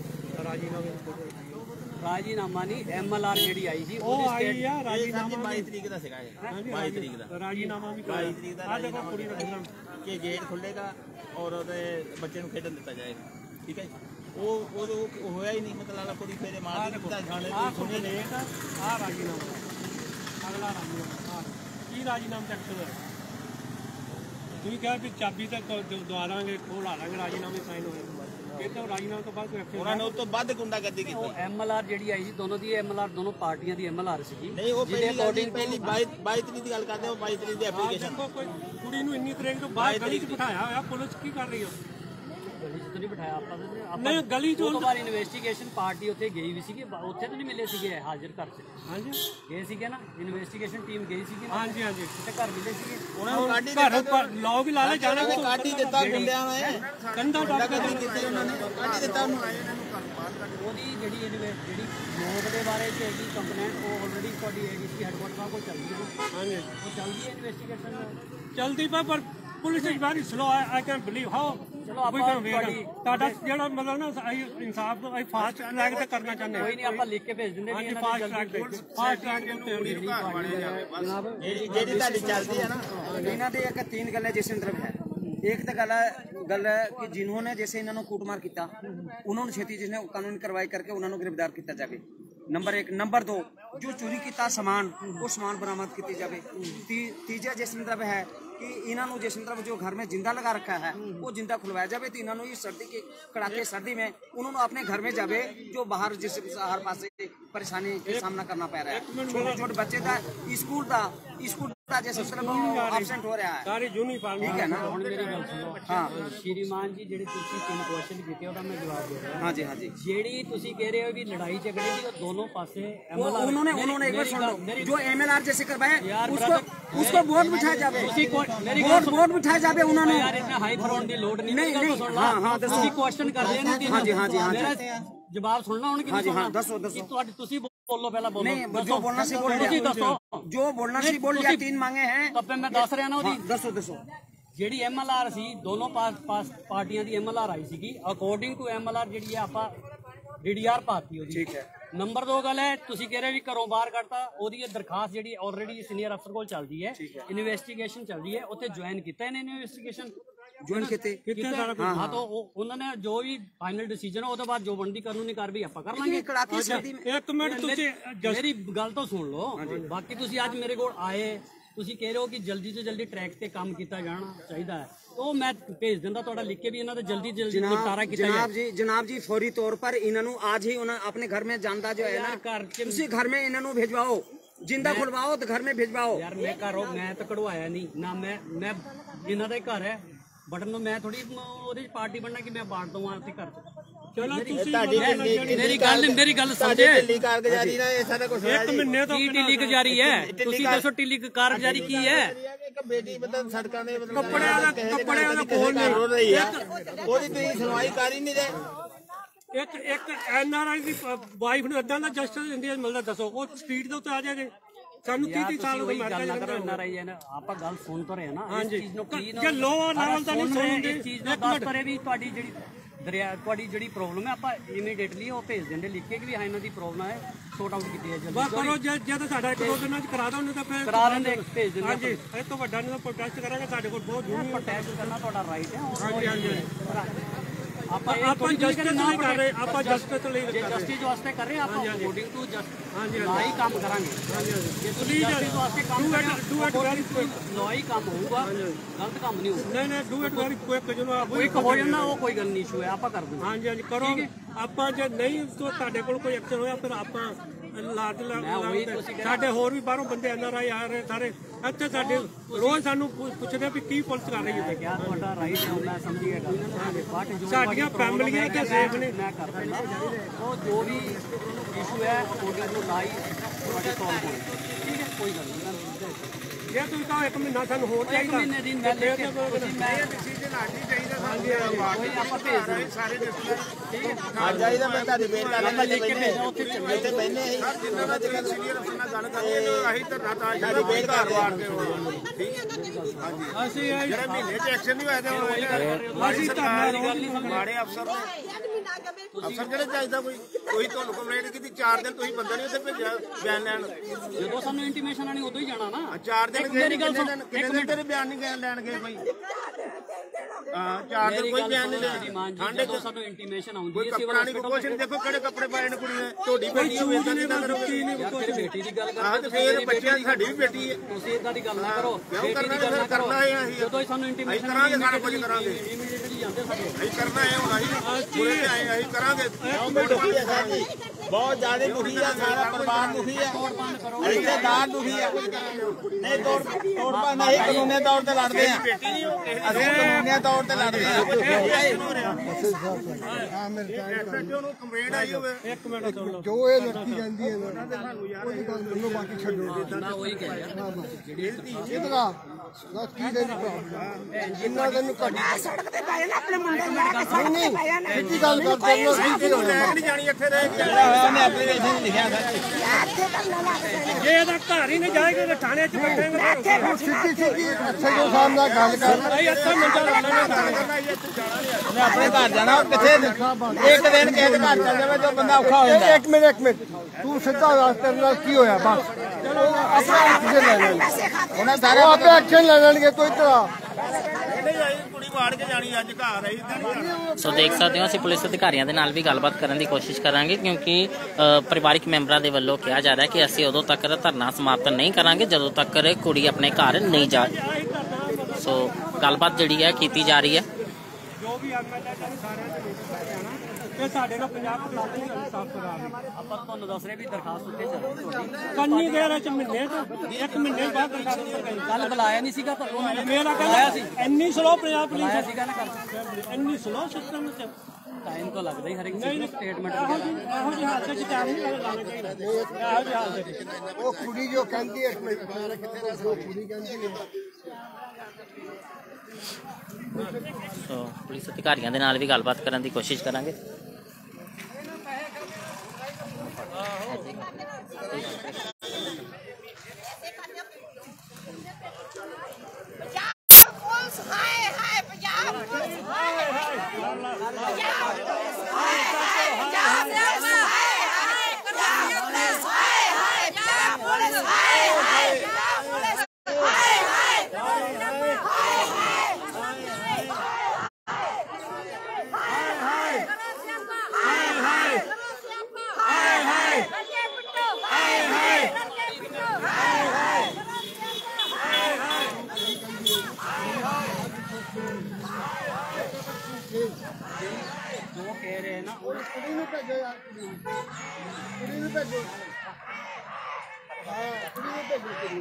ਰਾਜੀਨਾਮਾ ਨਹੀਂ, MLR ਜਿਹੜੀ ਆਈ ਸੀ ਉਹ ਆਈ ਆ। ਰਾਜੀਨਾਮਾ 22 ਤਰੀਕ ਦਾ ਸੀਗਾ ਇਹ। 22 ਤਰੀਕ ਦਾ ਰਾਜੀਨਾਮਾ ਵੀ 22 ਤਰੀਕ ਦਾ ਰਾਜੀਨਾਮਾ ਕਿ ਗੇਟ ਖੁੱਲੇਗਾ ਔਰ ਉਹਦੇ ਬੱਚੇ ਨੂੰ ਖੇਡਣ ਦਿੱਤਾ ਜਾਏਗਾ। ਠੀਕ ਹੈ, ਉਹ ਹੋਇਆ ਹੀ ਨਹੀਂ। ਮਤਲਬ ਆਲਾ ਕੁੜੀ ਫੇਰੇ ਮਾਰ ਦਿੱਤਾ ਥਾਣੇ ਦੀ ਸੁਣੀ ਨਹੀਂ। ਆ ਰਾਜੀਨਾਮਾ, ਅਗਲਾ ਰਾਜੀਨਾਮਾ ਕੀ ਰਾਜੀਨਾਮਾ ਤੱਕ ਹੋਇਆ? ਤੁਸੀਂ ਕਿਹਾ ਵੀ ਚਾਬੀ ਤੱਕ ਦਵਾਰਾਂਗੇ, ਖੋਲਾ ਲਾਂਗੇ, ਰਾਜੀਨਾਮੇ ਸਾਈਨ ਹੋਏ। ਇਹ ਤਾਂ ਰਾਜੀਨਾਮੇ ਤੋਂ ਬਾਅਦ ਉਹਨਾਂ ਨੇ ਉਸ ਤੋਂ ਵੱਧ ਗੁੰਡਾਗਰਦੀ ਕੀਤੀ। ਉਹ MLR ਜਿਹੜੀ ਆਈ ਸੀ, ਦੋਨੋਂ ਦੀ MLR, ਦੋਨੋਂ ਪਾਰਟੀਆਂ ਦੀ MLR ਸੀਗੀ। ਨਹੀਂ, ਉਹ ਪਹਿਲੀ 22 ਤਰੀਕ ਦੀ ਗੱਲ ਕਰਦੇ ਹਾਂ। 22 ਤਰੀਕ ਦੀ ਐਪਲੀਕੇਸ਼ਨ। ਕੋਈ ਕੁੜੀ ਨੂੰ ਇੰਨੀ ਤਰੀਕ ਤੋਂ ਬਾਅਦ ਗਲੀ 'ਚ ਬਿਠਾਇਆ ਹੋਇਆ, ਪੁਲਿਸ ਕੀ ਕਰ ਰਹੀ ਹੈ? ਗਲੀ 'ਚ ਨਹੀਂ ਬਿਠਾਇਆ ਆਪਾਂ ਨਹੀਂ, ਗਲੀ 'ਚ ਉਹ ਤੋਂ ਬਾਅਦ ਇਨਵੈਸਟੀਗੇਸ਼ਨ ਪਾਰਟੀ ਉੱਥੇ ਗਈ ਵੀ ਸੀਗੀ, ਉੱਥੇ ਤਾਂ ਨਹੀਂ ਮਿਲੇ ਸੀਗੇ ਹਾਜ਼ਰ ਘਰ 'ਚ। ਹਾਂਜੀ, ਗਏ ਸੀਗੇ ਨਾ, ਇਨਵੈਸਟੀਗੇਸ਼ਨ ਟੀਮ ਗਈ ਸੀਗੀ। ਹਾਂਜੀ ਤੇ ਘਰ ਮਿਲੇ ਸੀਗੇ। ਉਹਨਾਂ ਨੂੰ ਕਾਢੀ ਘਰ ਲੌ ਵੀ ਲਾ ਲੈ ਜਾਣਾ, ਕਾਢੀ ਦਿੱਤਾ ਗੁੰਡਿਆਂ ਨੇ, ਕੰਧਾ ਟੱਪ ਕੇ ਕੀਤੀ ਉਹਨਾਂ ਨੇ, ਕਾਢੀ ਦਿੱਤਾ ਉਹਨੂੰ। ਉਹਦੀ ਜਿਹੜੀ ਲੋਕ ਦੇ ਬਾਰੇ ਚ ਹੈਗੀ ਕੰਪਲੇਂਟ, ਉਹ ਆਲਰੇਡੀ ਤੁਹਾਡੀ ADCP ਹੈੱਡਕੁਆਟਰ ਸਾਹਿਬ ਕੋਲ ਚੱਲਦੀ ਹੈ ਨਾ। ਹਾਂਜੀ, ਉਹ ਚੱਲਦੀ ਹੈ ਇਨਵੈਸਟੀਗੇਸ਼ਨ ਚਲਦੀ ਪਰ police is very slow. I can believe how ਤੁਹਾਡਾ ਜਿਹੜਾ ਮਤਲਬ ਨਾ ਇਨਸਾਫ ਅਸੀਂ ਫਾਸਟ ਟਰੈਕ ਤੇ ਕਰਨਾ ਚਾਹੁੰਦੇ ਹਾਂ। ਕੋਈ ਨਹੀਂ, ਆਪਾਂ ਲਿਖ ਕੇ ਭੇਜ ਦਿੰਦੇ ਹਾਂਜੀ, ਫਾਸਟ ਟਰੈਕ ਤੇ ਜਿਹੜੀ ਤੁਹਾਡੀ ਚੱਲਦੀ ਹੈ ਨਾ। ਇਹਨਾਂ ਦੇ ਇੱਕ 3 ਗੱਲਾਂ ਜਿਸ ਅੰਦਰ ਹੈ। एक तो गल है कि जिन्होंने जैसे इन्होंने कूटमार किया उन्होंने छेती जिसने कानूनी कार्रवाई करके उन्होंने गिरफ्तार किया जाए। नंबर 1। नंबर 2 जो चोरी किया सामान वो सामान बरामद की जाए। तीजा जिस मतलब है कि इन्होंने जिस मतलब जो घर में जिंदा लगा रखा है वो जिंदा खुलवाया जाए। तो इन्होंने इस सर्दी के कड़ाके सर्दी में उन्होंने अपने घर में जाए जो बाहर जिस हर पास परेशानी का सामना करना पै रहा है। छोटे छोटे बच्चे का स्कूल जैसे एबसेंट हो रहा है सारी यूनिफॉर्म। ठीक है ना। मेरी गल सुनो। हाँ श्रीमान जी जेडे तुसी 3 क्वेश्चन कीते ओदा मैं जवाब दे रहा हूं। हाँ जी हाँ जी। जेडी तुसी कह रहे हो भी लड़ाई झगड़े की दोनों पासे उन्होंने एक बार सुन लो जो MLR जैसे करवाए उसको वोट बिठाया जावे। वोट बिठाया जावे उन्होंने यार इतना हाई फराउंड दी लोड नहीं। हां हां तुसी क्वेश्चन कर रहे हो। हां जी हां जी हां जी जवाब सुनना उनकी। हां जी हां दसो तुसी बोलो पहला बोलो नहीं जो बोलना सी बोल ਤੁਸੀਂ लिया ਦੱਸੋ जो बोलना सी बोल लिया 3 मांगे हैं ਤਾਂ ਫਿਰ ਮੈਂ ਦੱਸ ਰਿਹਾ ਨਾ ਉਹਦੀ दसो दसो ਜਿਹੜੀ MLR ਸੀ ਦੋਨੋਂ ਪਾਰਟੀਆਂ ਦੀ MLR ਆਈ ਸੀਗੀ ਅਕੋਰਡਿੰਗ ਟੂ MLR ਜਿਹੜੀ ਹੈ ਆਪਾਂ DDR ਪਾਤੀ ਉਹਦੀ ठीक है ਨੰਬਰ 2 ਗੱਲ ਹੈ ਤੁਸੀਂ ਕਹਿ ਰਹੇ ਵੀ ਘਰੋਂ ਬਾਹਰ ਕੱਢਤਾ ਉਹਦੀ ਇਹ ਦਰਖਾਸਤ ਜਿਹੜੀ ਆਲਰੇਡੀ ਸੀਨੀਅਰ ਅਫਸਰ ਕੋਲ ਚੱਲਦੀ ਹੈ ਇਨਵੈਸਟੀਗੇਸ਼ਨ ਚੱਲਦੀ ਹੈ ਉੱਥੇ ਜੁਆਇਨ ਕੀਤਾ ਇਹਨੇ ਇਨਵੈਸਟੀਗੇਸ਼ਨ ज्वाइन किते हाँ तो उन्होंने जो भी फाइनल डिसीजन है ਉਹਦੇ ਬਾਅਦ ਜੋ ਬਣਦੀ ਕਾਨੂੰਨੀ ਕਾਰਵਾਈ ਆਪਾਂ ਕਰ ਲਾਂਗੇ कड़ाके सर्दी में ਇੱਕ ਮਿੰਟ ਤੁਸੀਂ ਮੇਰੀ ਗੱਲ ਤਾਂ ਸੁਣ ਲਓ ਬਾਕੀ ਤੁਸੀਂ ਅੱਜ ਮੇਰੇ ਕੋਲ ਆਏ ਤੁਸੀਂ ਕਹਿ ਰਹੇ ਹੋ ਕਿ ਜਲਦੀ ਤੋਂ ਜਲਦੀ ਟਰੈਕ ਤੇ ਕੰਮ ਕੀਤਾ ਜਾਣਾ ਚਾਹੀਦਾ ਹੈ तो मैं भेज दिंदा ਤੁਹਾਡਾ ਲਿਖ ਕੇ ਵੀ ਇਹਨਾਂ ਦਾ ਜਲਦੀ ਨਿਪਟਾਰਾ ਕੀਤਾ ਜਾਏ जनाब जी फौरी तौर पर इन्होंने आज ही उन्हें अपने घर में जानदा जो है ना उसी घर में इन्होंने भिजवाओ जिंदा खुलवाओ तो घर में भिजवाओ यार मैं घरों मैं तो कढ़वाया नहीं ना मैं जिन्हों का घर है बटन तो मैं थोड़ी पार्टी बनना कि मैं बांट दूंगा घर ਚਲੋ मेरी गल समझे ਢਿੱਲੀ ਕਾਰਗੁਜ਼ਾਰੀ ਨਾਲ ਇਹ ਸਾਰਾ ਕੁਝ ਇੱਕ ਮਹੀਨੇ ਤੋਂ की ढिल्ली गुजारी है ਤੁਸੀਂ ਦੱਸੋ ਢਿੱਲੀ ਕਾਰਗੁਜ਼ਾਰੀ ਕੀ ਹੈ ਇੱਕ ਬੇਟੀ ਮਤਲਬ ਸੜਕਾਂ ਦੇ ਮਤਲਬ ਕੱਪੜਿਆਂ ਦਾ ਕੋਲ ਨਹੀਂ ਹੋ ਰਹੀ ਹੈ ਉਹਦੀ ਤੁਸੀਂ ਸੁਣਵਾਈ ਕਰ ਹੀ ਨਹੀਂ ਰਹੇ ਇੱਕ NRI ਦੀ ਵਾਈਫ ਨੂੰ ਇਦਾਂ ਦਾ ਜਸਟਿਸ ਇੰਡੀਆ ਮਿਲਦਾ ਦੱਸੋ ਉਹ ਸਪੀਡ ਦੇ ਉੱਤੇ ਆ ਜਾਗੇ ਸਾਨੂੰ 30 ਸਾਲ ਹੋ ਗਏ ਗੱਲ ਨਾ ਕਰੋ NRI ਹੈ ਨਾ ਆਪਾਂ ਗੱਲ ਸੁਣ ਤਾਂ ਰਹੇ ਨਾ ਇਸ ਚੀਜ਼ ਨੂੰ ਕੀ ਜੇ ਲੋਅਰ ਲੈਵਲ ਤਾਂ ਨਹੀਂ ਸੁਣਦੇ ਇਸ ਚੀਜ਼ ਨੂੰ ਦੱਸ ਰਹੇ ਵੀ ਤੁਹਾਡੀ ਜਿਹੜੀ ਤੁਹਾਡੀ ਜਿਹੜੀ ਪ੍ਰੋਬਲਮ ਹੈ ਆਪਾਂ ਇਮੀਡੀਏਟਲੀ ਉਹ ਭੇਜ ਦਿੰਦੇ ਲਿਖ ਕੇ ਕਿ ਵੀ ਹਾਂ ਇਹਨਾਂ ਦੀ ਪ੍ਰੋਬਲਮ ਹੈ ਸੌਟ ਆਊਟ ਕੀਤੀ ਹੈ ਜਲਦੀ ਬਸ ਕਰੋ ਜੇ ਤਾਂ ਸਾਡਾ 1-2 ਦਿਨਾਂ ਚ ਕਰਾ ਦੋ ਉਹਨੇ ਤਾਂ ਫਿਰ ਕਰਾ ਦਿੰਦੇ ਭੇਜ ਦਿੰਦੇ ਹਾਂਜੀ ਇਹ ਤੋਂ ਵੱਡਾ ਨਹੀਂ ਪ੍ਰੋਟੈਸਟ ਕਰਾਂਗੇ ਸਾਡੇ ਕੋਲ ਬਹੁਤ ਜੂਨੀ ਪ੍ਰੋਟੈਸਟ ਕਰਨਾ ਤੁਹਾਡਾ ਰਾਈਟ ਹੈ ਹਾਂਜੀ ਹਾਂਜੀ ਆਪਾਂ ਜਸਟਿਸ ਨਹੀਂ ਕਰ ਰਹੇ ਆਪਾਂ ਜਸਟਿਸ ਲਈ ਜੇ ਜਸਟਿਸ ਵਾਸਤੇ ਕਰ ਰਹੇ ਆਪਾਂ ਅਕੋਰਡਿੰਗ ਟੂ ਜਸਟਿਸ ਲਾ ਹੀ ਕੰਮ ਕਰਾਂਗੇ ਜੇ ਤੁਸੀਂ ਜਸਟਿਸ ਵਾਸਤੇ ਕੰਮ ਲਾ ਹੀ ਕੰਮ ਹੋਊਗਾ ਗਲਤ ਕੰਮ ਨਹੀਂ ਹੋਊਗਾ ਨਹੀਂ ਡੂ ਇਟ ਵੈਰੀ ਕੁਇਕ ਜਦੋਂ ਕੁਇਕ ਹੋ ਜਾਂਦਾ ਉਹ ਕੋਈ ਗੱਲ ਨਹੀਂ ਇਸ਼ੂ ਹੈ ਆਪਾਂ ਕਰ ਦੂੰਗੇ ਹਾਂਜੀ ਕਰੋ ਆਪਾਂ ਜੇ ਨਹੀਂ ਤੁਹਾਡੇ ਕੋਲ ਕੋਈ ਐਕਸ਼ਨ ਹੋਇਆ ਫਿਰ ਆਪਾਂ ਸਾਡੇ ਹੋਰ ਵੀ ਬਾਹਰੋਂ ਬੰਦੇ NRI ਆ ਰਹੇ ਸਾਰੇ ਇੱਥੇ ਸਾਡੇ ਰੋਜ਼ ਸਾਨੂੰ ਪੁੱਛਦੇ ਵੀ ਕੀ ਪੁਲਿਸ ਕਰ ਰਹੀ ਹੈ ਕਿਹਾ ਤੁਹਾਡਾ ਰਾਈਟ ਹੈ ਮੈਂ ਸਮਝੀ ਗਿਆ ਗੱਲ ਸਾਡੀਆਂ ਫੈਮਲੀਆਂ ਤੇ ਸੇਫ ਨੇ ਮੈਂ ਕਰ ਦਿੰਦਾ ਉਹ ਜੋ ਵੀ ਇਸ਼ੂ ਹੈ ਅਕੋਰਡਿੰਗ ਟੂ ਲਾਈ ਤੁਹਾਡੀ ਸੋਲਵ ਹੋਣੀ ਠੀਕ ਹੈ ਕੋਈ ਗੱਲ ਨਹੀਂ ਜੇ ਤੁਸੀਂ ਕਹੋ 1 ਮਹੀਨਾ ਸਾਨੂੰ ਹੋਰ ਚਾਹੀਦਾ ਮਹੀਨੇ ਦੀ ਮੈਂ ਲੈ ਕੇ ਮੈਂ ਡਿਸੀਜਨ ਅੱਜ ਹੀ ਚਾਹੀਦਾ ਸਾਨੂੰ ਆਪਾਂ ਭੇਜ ਦਿੰਦੇ ਸਾਰੇ ਡਿਸੀਜਨ ਠੀਕ ਹੈ ਅੱਜ ਆਈਦਾ ਮੈਂ ਤੁਹਾਡੀ ਵੇਟ ਕਰ ਲੈਂਦਾ ਲਿਖ ਕੇ ਭੇਜੋ ਉੱਥੇ ਚੰਗੇ ਇੱਥੇ ਬੈਠੇ ਸੀ ਜਿੰਨਾ ਦਾ ਜਿਹੜਾ ਸੀਨੀਅਰ ਅਫਸਰ ਨਾਲ ਗੱਲ ਕਰੀਏ ਤਾਂ ਅਸੀਂ ਧਰਨਾ ਤਾਂ ਸਾਡੀ ਵੇਟ ਕਰ ਵਾਰ ਕੇ ਠੀਕ ਹੈ ਅਸੀਂ ਜਿਹੜੇ ਮਹੀਨੇ ਚ ਐਕਸ਼ਨ ਨਹੀਂ ਹੋਇਆ ਤੇ ਅਸੀਂ ਧਰਨਾ ਮਾੜੇ ਅਫਸਰ ਅਫਸਰ ਜਿਹੜੇ ਚਾਹੀਦਾ ਕੋਈ ਤੁਹਾਨੂੰ ਕੰਪਲੇਂਟ ਕੀਤੀ 4 ਦਿਨ ਤੁਸੀਂ ਬੰਦਾ ਨਹੀਂ ਉੱਥੇ ਭੇਜਿਆ ਬਿਆਨ ਲੈਣ ਜਦੋਂ ਸਾਨੂੰ ਇੰਟੀਮੇਸ਼ਨ ਆਣੀ ਉਦੋਂ ਹੀ ਜਾਣਾ ਨਾ 4 ਦਿਨ ਮੇਰੀ ਗੱਲ ਸੁਣ ਕਿੰਨੇ ਦਿਨ ਤੇਰੇ ਬਿਆਨ ਨਹੀਂ ਲੈਣ ਗਏ ਕੋਈ ਹਾਂ 4 ਦਿਨ ਕੋਈ ਬਿਆਨ ਨਹੀਂ ਲਿਆ ਠੰਡੇ ਜਦੋਂ ਸਾਨੂੰ ਇੰਟੀਮੇਸ਼ਨ ਆਉਂਦੀ ਕੋਈ ਹੈ ਕੱਪੜਾ ਨਹੀਂ ਕੁਛ ਨਹੀਂ ਦੇਖੋ ਕਿਹੜੇ ਕੱਪੜੇ ਪਾਏ ਨੇ ਕੁੜੀ ਨੇ ਢੋਡੀ ਬੈਠੀ ਹੋਵੇ ਤਾਂ ਕਿਦਾਂ ਕਰੋਗੇ ਤੇਰੀ ਬੇਟੀ ਦੀ ਗੱਲ ਹਾਂ ਤੇ ਫੇਰ ਬੱਚਿਆਂ ਦੀ ਸਾਡੀ ਵੀ ਬੇਟੀ ਹੈ ਤੁਸੀਂ ਇਦਾਂ ਦੀ ਗੱਲ ਨਾ ਕਰੋ ਬੇਟੀ ਦੀ ਕਰਨਾ ਗੱਲ ਨਾ ਕਰੋ ਕਰਨਾ ਹੈ ਅਸੀਂ ਜਦੋਂ ਹੀ ਸਾਨੂੰ ਇੰਟੀਮੇਸ਼ਨ ਕਰਾਂਗੇ ਸਾਰਾ ਕੁਝ ਕਰਾਂਗੇ ਇਮੀਡੀਏਟਲੀ ਜਾਂਦੇ ਸਾਡੇ ਅਸੀਂ ਕਰਨਾ ਹੈ ਹੁਣ ਅਸੀਂ ਪੂਰੇ ਤੇ ਆਏ ਅਸੀਂ ਕਰਾਂਗੇ ਬਹੁਤ ਜ਼ਿਆਦਾ ਦੁਖੀ ਆ ਸਾਰਾ ਪਰਿਵਾਰ ਦੁਖੀ ਆ ਰਿਸ਼ਤੇਦਾਰ ਦੁਖੀ ਆ ਨਹੀਂ ਤੋੜ ਪਾ ਨਹੀਂ ਕਾਨੂੰਨੀ ਤੌਰ ਤੇ ਲੜਦੇ ਆ ਅਸੀਂ ਕਾਨੂੰਨੀ ਤੌਰ ਤੇ ਲੜਦੇ ਆ ਐਸਐਚਓ ਨੂੰ ਕੰਪਲੇਂਟ ਆਈ ਹੋਵੇ ਇੱਕ ਮਿੰਟ ਸੁਣ ਲਓ ਜੋ ਇਹ ਲੜਕੀ ਕਹਿੰਦੀ ਹੈ ਉਹਦੀ ਗੱਲ ਮੈਨੂੰ ਬਾਕੀ ਛੱਡੋ ਮੈਂ ਉਹੀ ਕਹਿ ਰਿਹਾ ਇਹਦਾ ਨਾ ਕੀ ਦੇ ਪ੍ਰੋਬਲਮ ਜਿੰਨਾ ਤੈਨੂੰ ਘੱਟ ਸੜਕ ਤੇ ਪਏ ਨਾ ਆਪਣੇ ਮੁੰਡੇ ਲੈ ਕੇ ਸੜਕ ਤੇ ਪਏ ਨੇ ਕੀ ਗੱਲ ਕਰਦੇ ਹੋ ਇਹਨੂੰ ਲੈ ਕੇ ਨਹੀਂ ਜਾਣੀ ਇੱਥੇ ਰਹਿ ਕੇ ਉਹਨੇ ਐਪਲੀਕੇਸ਼ਨ ਲਿਖਿਆ ਸਰ ਯਾਰ ਤੇ ਕਰਨਾ ਲੱਗਦਾ ਜੇ ਇਹਦਾ ਘਰ ਹੀ ਨਹੀਂ ਜਾਏਗਾ ਤਾਂ ਥਾਣੇ 'ਚ ਬੈਠਾਂਗੇ ਸਿੱਧੀ ਸਿੱਧੀ ਅੱਛਾ ਸਾਹਿਬ ਨਾਲ ਗੱਲ ਕਰ ਭਾਈ ਇੱਥੇ ਮੰਜਾ ਲਾ ਲੈਣਾ ਉਹਨੇ ਆਪਣੇ ਘਰ ਜਾਣਾ ਉਹ ਕਿੱਥੇ ਇੱਕ ਦਿਨ ਕਿਸੇ ਦੇ ਘਰ ਚੱਲ ਜਾਵੇ ਤਾਂ ਬੰਦਾ ਔਖਾ ਹੋ ਜਾਂਦਾ ਇੱਕ ਮਿੰਟ ਤੂੰ ਸਿੱਧਾ ਰਸਤੇ ਨਾਲ ਕੀ ਹੋਇਆ ਬਸ ਚਲੋ ਆਪਣਾ ਐਕਸ਼ਨ ਲੈ ਲੈਣਗੇ ਉਹਨੇ ਸਾਰੇ ਆਪੇ ਐਕਸ਼ਨ ਲੈ ਲੈਣਗੇ ਤੂੰ ਇੱਧਰ ਆ ਨਹੀਂ ਆਈ ਕੁੜੀ ਵਾੜ ਕੇ ਜਾਣੀ ਅੱਜ ਘਰ ਆਈ ਤਾਂ ਨਹੀਂ ਜਾਣਾ ਸੋ ਦੇਖ ਸਕਦੇ ਹੋ ਅਸੀਂ ਪੁਲਿਸ ਅਧਿਕਾਰੀਆਂ ਦੇ ਨਾਲ ਵੀ ਗੱਲਬਾਤ ਕਰਨ ਦੀ ਕੋਸ਼ਿਸ਼ ਕਰਾਂਗੇ ਕਿਉਂਕਿ ਪਰਿਵਾਰਿਕ ਮੈਂਬਰਾਂ ਦੇ ਵੱਲੋਂ ਕਿਹਾ ਜਾ ਰਿਹਾ ਕਿ ਅਸੀਂ ਉਦੋਂ ਤੱਕ ਧਰਨਾ ਸਮਾਪਤ ਨਹੀਂ ਕਰਾਂਗੇ ਜਦੋਂ ਤੱਕ ਕੁੜੀ ਆਪਣੇ ਘਰ ਨਹੀਂ ਜਾ ਸੋ ਗੱਲਬਾਤ ਜਿਹੜੀ ਹੈ ਕੀਤੀ ਜਾ ਰਹੀ ਹੈ ਜੋ ਵੀ ਐਮਐਲਏ ਦਾ ਸਾਰਿਆਂ ਦੇ ਨੋਟਿਸ ਆ ਜਾਣਾ ਤੇ ਸਾਡੇ ਨਾਲ 50% ਸਾਫ ਕਰਾ ਦੇ ਆਪਾਂ ਤੁਹਾਨੂੰ ਦੱਸ ਰਹੇ ਵੀ ਦਰਖਾਸਤ ਉੱਤੇ ਚੱਲ ਰਹੀ ਤੁਹਾਡੀ ਕੰਨੀ ਦੇ ਵਿੱਚ ਮਹੀਨੇ ਤੋਂ ਇੱਕ ਮਹੀਨੇ ਬਾਅਦ ਦਰਖਾਸਤ ਕੱਲ ਬੁਲਾਇਆ ਨਹੀਂ ਸੀਗਾ ਪਰ ਉਹਨਾਂ ਮੇਰਾ ਕਹਿੰਦਾ ਇੰਨੀ ਸਲੋ ਪੰਜਾਬ ਬੁਲਾਇਆ ਪੁਲਿਸ ਸੀਗਾ ਨਾ ਕੱਲ ਇੰਨੀ ਸਲੋ ਸਿਸਟਮ ਚ ਟਾਈਮ ਤਾਂ ਲੱਗਦਾ ਹੀ ਹਰ ਇੱਕ ਚੀਜ਼ ਨੂੰ ਸਟੇਟਮੈਂਟ ਵਗੈਰਾ ਇਹੋ ਜਿਹੇ ਹਾਦਸੇ ਚ ਟਾਈਮ ਨਹੀਂ ਲਾਣਾ ਚਾਹੀਦਾ ਇਹੋ ਜਿਹੇ ਹਾਦਸੇ ਚ ਉਹ ਕੁੜੀ ਜੋ ਕਹਿੰਦੀ ਹੈ ਇੱਕ ਮਿੰਟ ਉਹ ਕੁੜੀ ਕਹਿੰਦੀ ਹੈ ਸੋ ਪੁਲਿਸ ਅਧਿਕਾਰੀਆਂ ਦੇ ਨਾਲ ਵੀ ਗੱਲਬਾਤ ਕਰਨ ਦੀ ਕੋਸ਼ਿਸ਼ ਕਰਾਂਗੇ जो कह रहे हैं ना कुड़ी ਨੂੰ ਭੇਜੋ ਯਾਰ ਕੁੜੀ ਨੂੰ ਭੇਜੋ ਹਾਂ ਕੁੜੀ ਨੂੰ ਭੇਜੋ ਕੁੜੀ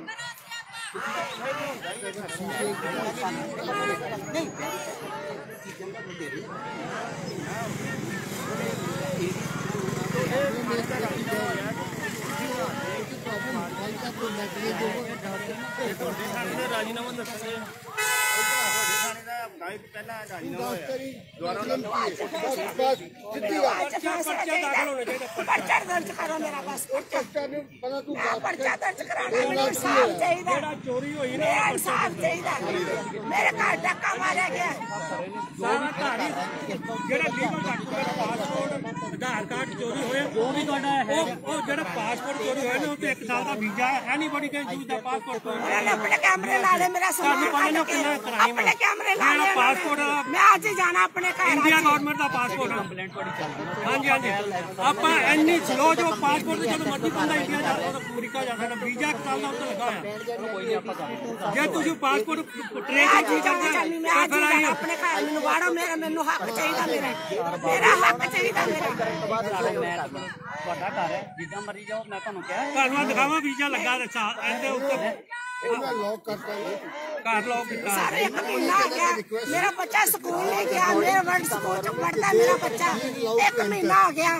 ਰਾਜੀਨਾਮਾ ਦੱਸਦੇ ਪਹਿਲਾਂ ਰਾਜੀਨਾਮਾ ਹੋਇਆ पर्चा दर्ज करो मेरा बस पर्चा दर्ज करा इंसाफ चाहिए चोरी हुई ना इंसाफ चाहिए मेरे घर धक्का मारा गया ਸਾਰਾ ਘਰ ਹੀ ਜਿਹੜਾ legal document passport Aadhaar card ਚੋਰੀ ਹੋਇਆ जो भी ਤੁਹਾਡਾ है ਉਹ ਜਿਹੜਾ ਪਾਸਪੋਰਟ ਚੋਰੀ ਹੋਇਆ ਨਾ ਉਹ ਤੇ 1 ਸਾਲ ਦਾ ਵੀਜ਼ਾ ਹੈ anybody can use the passport मैंने अपने कैमरे ला ले मेरा सामान अपने कैमरे ला ले पासपोर्ट मैं आज ही जाना अपने घर ਇੰਡੀਆ ਗਵਰਨਮੈਂਟ ਦਾ ਪਾਸਪੋਰਟ ਹਾਂਜੀ ਹਾਂਜੀ ਆਪਾਂ ਇੰਨੀ ਸਲੋ ਜੋ ਪਾਸਪੋਰਟ ਜਦੋਂ ਮਰਜ਼ੀ ਬੰਦਾ ਇੰਡੀਆ ਜਾ ਸਕਦਾ ਅਮਰੀਕਾ ਜਾ ਸਕਦਾ ਵੀਜ਼ਾ 1 ਸਾਲ ਦਾ ਉੱਤੇ ਲੱਗਾ ਹੋਇਆ ਕੋਈ ਨਹੀਂ ਆਪਾਂ ਕਰ ਜੇ ਤੁਸੀਂ ਪਾਸਪੋਰਟ ਟ੍ਰੇਨ आज ही जाना चाहनी मैं आज ही जाना अपने घर मैनू वाड़ो मेरा मैनू हक चाहिए मेरा हक चाहिए मेरा ਤੁਹਾਡਾ ਘਰ ਹੈ ਜਿੱਦਾਂ ਮਰਜ਼ੀ ਜਾਓ ਮੈਂ ਤੁਹਾਨੂੰ ਕਿਹਾ ਤੁਹਾਨੂੰ ਦਿਖਾਵਾਂ ਵੀਜ਼ਾ ਲੱਗਾ ਰੱਖਾ ਇਹਦੇ ਉੱਤੇ ਉਹਨਾਂ ਲੋਕ ਕਰਤਾ ਘਰ ਲੋਕ ਕੀਤਾ सारे 1 महीना आ गया मेरा बच्चा स्कूल नहीं गया मेरा वर्ड स्कूल च पढ़ता मेरा बच्चा 1 महीना आ गया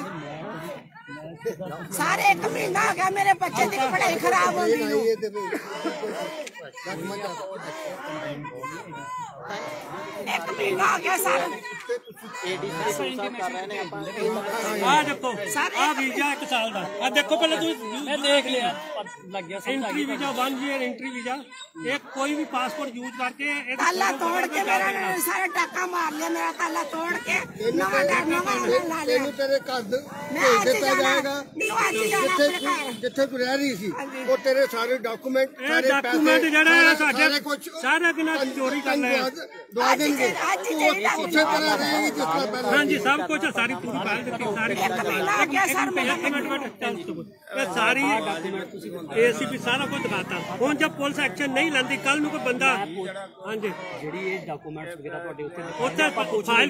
सारे 1 महीना आ गया मेरे बच्चे की पढ़ाई खराब हो गई ਇਹ ਤੇ 1 महीना आ गया सारा ਆ ਦੇਖੋ ਆ ਵੀਜ਼ਾ 1 ਸਾਲ ਦਾ ਆ ਦੇਖੋ ਪਹਿਲਾਂ ਤੁਸੀਂ ਮੈਂ ਦੇਖ ਲਿਆ ਲੱਗ ਗਿਆ ਸਮਝ entry visa 1 year entry visa एक कोई भी पासपोर्ट यूज करके ताला तोड़ के मेरा सारा टाका मार लिया मेरा ताला तोड़ के नवा ला लिया ਤੈਨੂੰ ਤੇਰੇ ਘਰ ਭੇਜ ਦਿੱਤਾ ਜਾਏਗਾ ਜਿੱਥੇ ਤੂੰ ਰਹਿ ਰਹੀ ਸੀ ਉਹ ਤੇਰੇ ਸਾਰੇ ਡਾਕੂਮੈਂਟ ਸਾਰੇ ਡਾਕੂਮੈਂਟ ਜਿਹੜੇ ਸਾਡੇ ਕੁਝ ਸਾਰਾ ਦਿਨਾਂ ਚੋਰੀ ਕਰ ਲਏ ਦਵਾ ਦੇਣਗੇ ਉਸੇ ਤਰ੍ਹਾਂ ਰਹੇਗੀ ਜਿਸ ਤਰ੍ਹਾਂ ਪਹਿਲਾਂ ਹਾਂਜੀ ਸਭ ਕੁਝ ਸਾਰੀ ਪੂਰੀ ਫਾਈਲ ਦਿੱਤੀ ਸਾਰੀ ਇਹ ਸਾਰੀ ਏਸੀਪੀ ਸਾਰਾ ਕੁਝ ਦਿਖਾਤਾ ਹੁਣ ਜਦ ਪੁਲਿਸ ਐਕਸ਼ਨ ਨਹੀਂ ਲੈਂਦੀ ਕੱਲ ਨੂੰ ਕੋਈ ਬੰਦਾ ਹਾਂਜੀ ਜਿਹੜੀ ਇਹ ਡਾਕੂਮੈਂਟਸ ਵਗੈਰਾ ਤੁਹਾਡੇ ਉੱਤੇ ਉੱਥੇ ਫਾਈਲ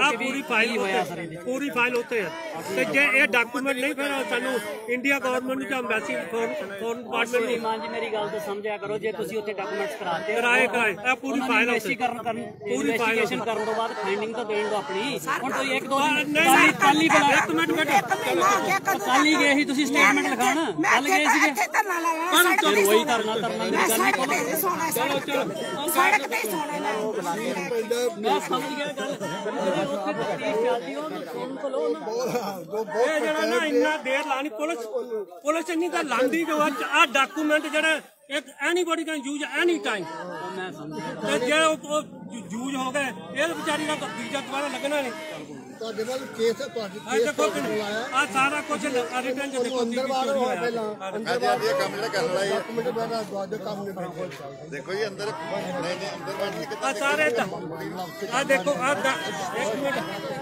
ਪੂਰੀ ਫਾਈਲ ਉੱਤੇ ਹੈ ਤੇ ਜੇ ਇਹ ਡਾਕੂਮੈਂਟ ਨਹੀਂ ਫਿਰ ਸਾਨੂੰ ਇੰਡੀਆ ਗਵਰਨਮੈਂਟ ਨੂੰ ਜਾਂ ਐਮਬੈਸੀ ਫੋਰਨ ਡਿਪਾਰਟਮੈਂਟ ਨੂੰ ਮਾਨ ਜੀ ਮੇਰੀ ਗੱਲ ਤੇ ਸਮਝਿਆ ਕਰੋ ਜੇ ਤੁਸੀਂ ਉੱਥੇ ਡਾਕੂਮੈਂਟਸ ਕਰਾਤੇ ਕਰਾਏ ਇਹ ਪੂਰੀ ਫਾਈਲ ਪੂਰੀ ਫਾਈਲ ਕਰਨ ਤੋਂ ਬਾਅਦ ਫਾਈਂਡਿੰਗ ਤਾਂ ਦੇਣ ਦੋ ਆਪਣੀ ਹੁਣ ਤੁਸੀਂ 1-2 ਨਹੀਂ ਕੱਲ ਹੀ ਬੁਲਾ ਇੱਕ ਮਿੰਟ ਕੱਲ ਹੀ ਗਏ ਸੀ ਤੁਸੀਂ ਸਟੇਟਮੈਂਟ ਲਿਖਾਉਣਾ ਕੱਲ ਗਏ ਸੀਗੇ ਫਿਰ ਵਹੀ ਕਰਨਾ ਮੇਰੀ ਗੱਲ ਨਹੀਂ ਚਲੋ सड़क पे सोना ਮੈਂ ਸਮਝ ਗਿਆ ਗੱਲ ਜਿਹੜੇ ਉੱਥੇ ਤਫਤੀਸ਼ ਚੱਲਦੀ ਉਹ ਸੁਣ ਤੋਂ ਲਓ ਨਾ ਇਹ ਜਿਹੜਾ ਨਾ ਇੰਨਾ ਦੇਰ ਲਾਣੀ ਪੁਲਿਸ ਇੰਨੀ ਤਾਂ ਲਾਂਦੀ ਜੋ ਆ ਡਾਕੂਮੈਂਟ ਜਿਹੜਾ ਇੱਕ anybody can use any time ਮੈਂ ਸਮਝ ਤੇ ਜੇ ਉਹ ਯੂਜ਼ ਹੋ ਗਏ ਇਹ ਵਿਚਾਰੀ ਦਾ ਵੀਜ਼ਾ ਦੁਬਾਰਾ ਲੱਗਣਾ ਨਹੀਂ ਤੁਹਾਡੇ ਵੱਲ ਕੇਸ ਤੁਹਾਡੀ ਆ ਦੇਖੋ ਆ ਸਾਰਾ ਕੁਝ ਰਿਟਰਨ ਚ ਦੇਖੋ ਅੰਦਰ ਬਾਹਰ ਹੋਇਆ ਪਹਿਲਾਂ ਅੰਦਰ ਬਾਹਰ ਇਹ ਕੰਮ ਜਿਹੜਾ ਕਰਨ ਵਾਲਾ ਹੈ ਡਾਕੂਮੈਂਟ ਬਣਾ ਦਵਾਜੋ ਕੰਮ ਨਹੀਂ ਬਣਾ ਦੇਖੋ ਜੀ ਅੰਦਰ ਨਹੀਂ ਅੰਦਰ ਵੜ ਕੇ ਆ ਸਾਰੇ ਆ ਦੇਖੋ ਆ ਇੱਕ ਮਿੰਟ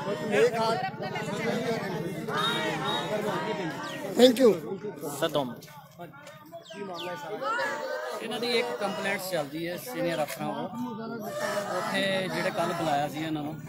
ਥੈਂਕ ਯੂ ਸਦੋਂ ਇਹਨਾਂ ਦੀ ਇੱਕ ਕੰਪਲੇਂਟ ਚੱਲਦੀ ਹੈ ਸੀਨੀਅਰ ਅਫਸਰਾਂ ਵੱਲੋਂ ਉੱਥੇ ਜਿਹੜੇ ਕੱਲ ਬੁਲਾਇਆ ਸੀ ਇਹਨਾਂ ਨੂੰ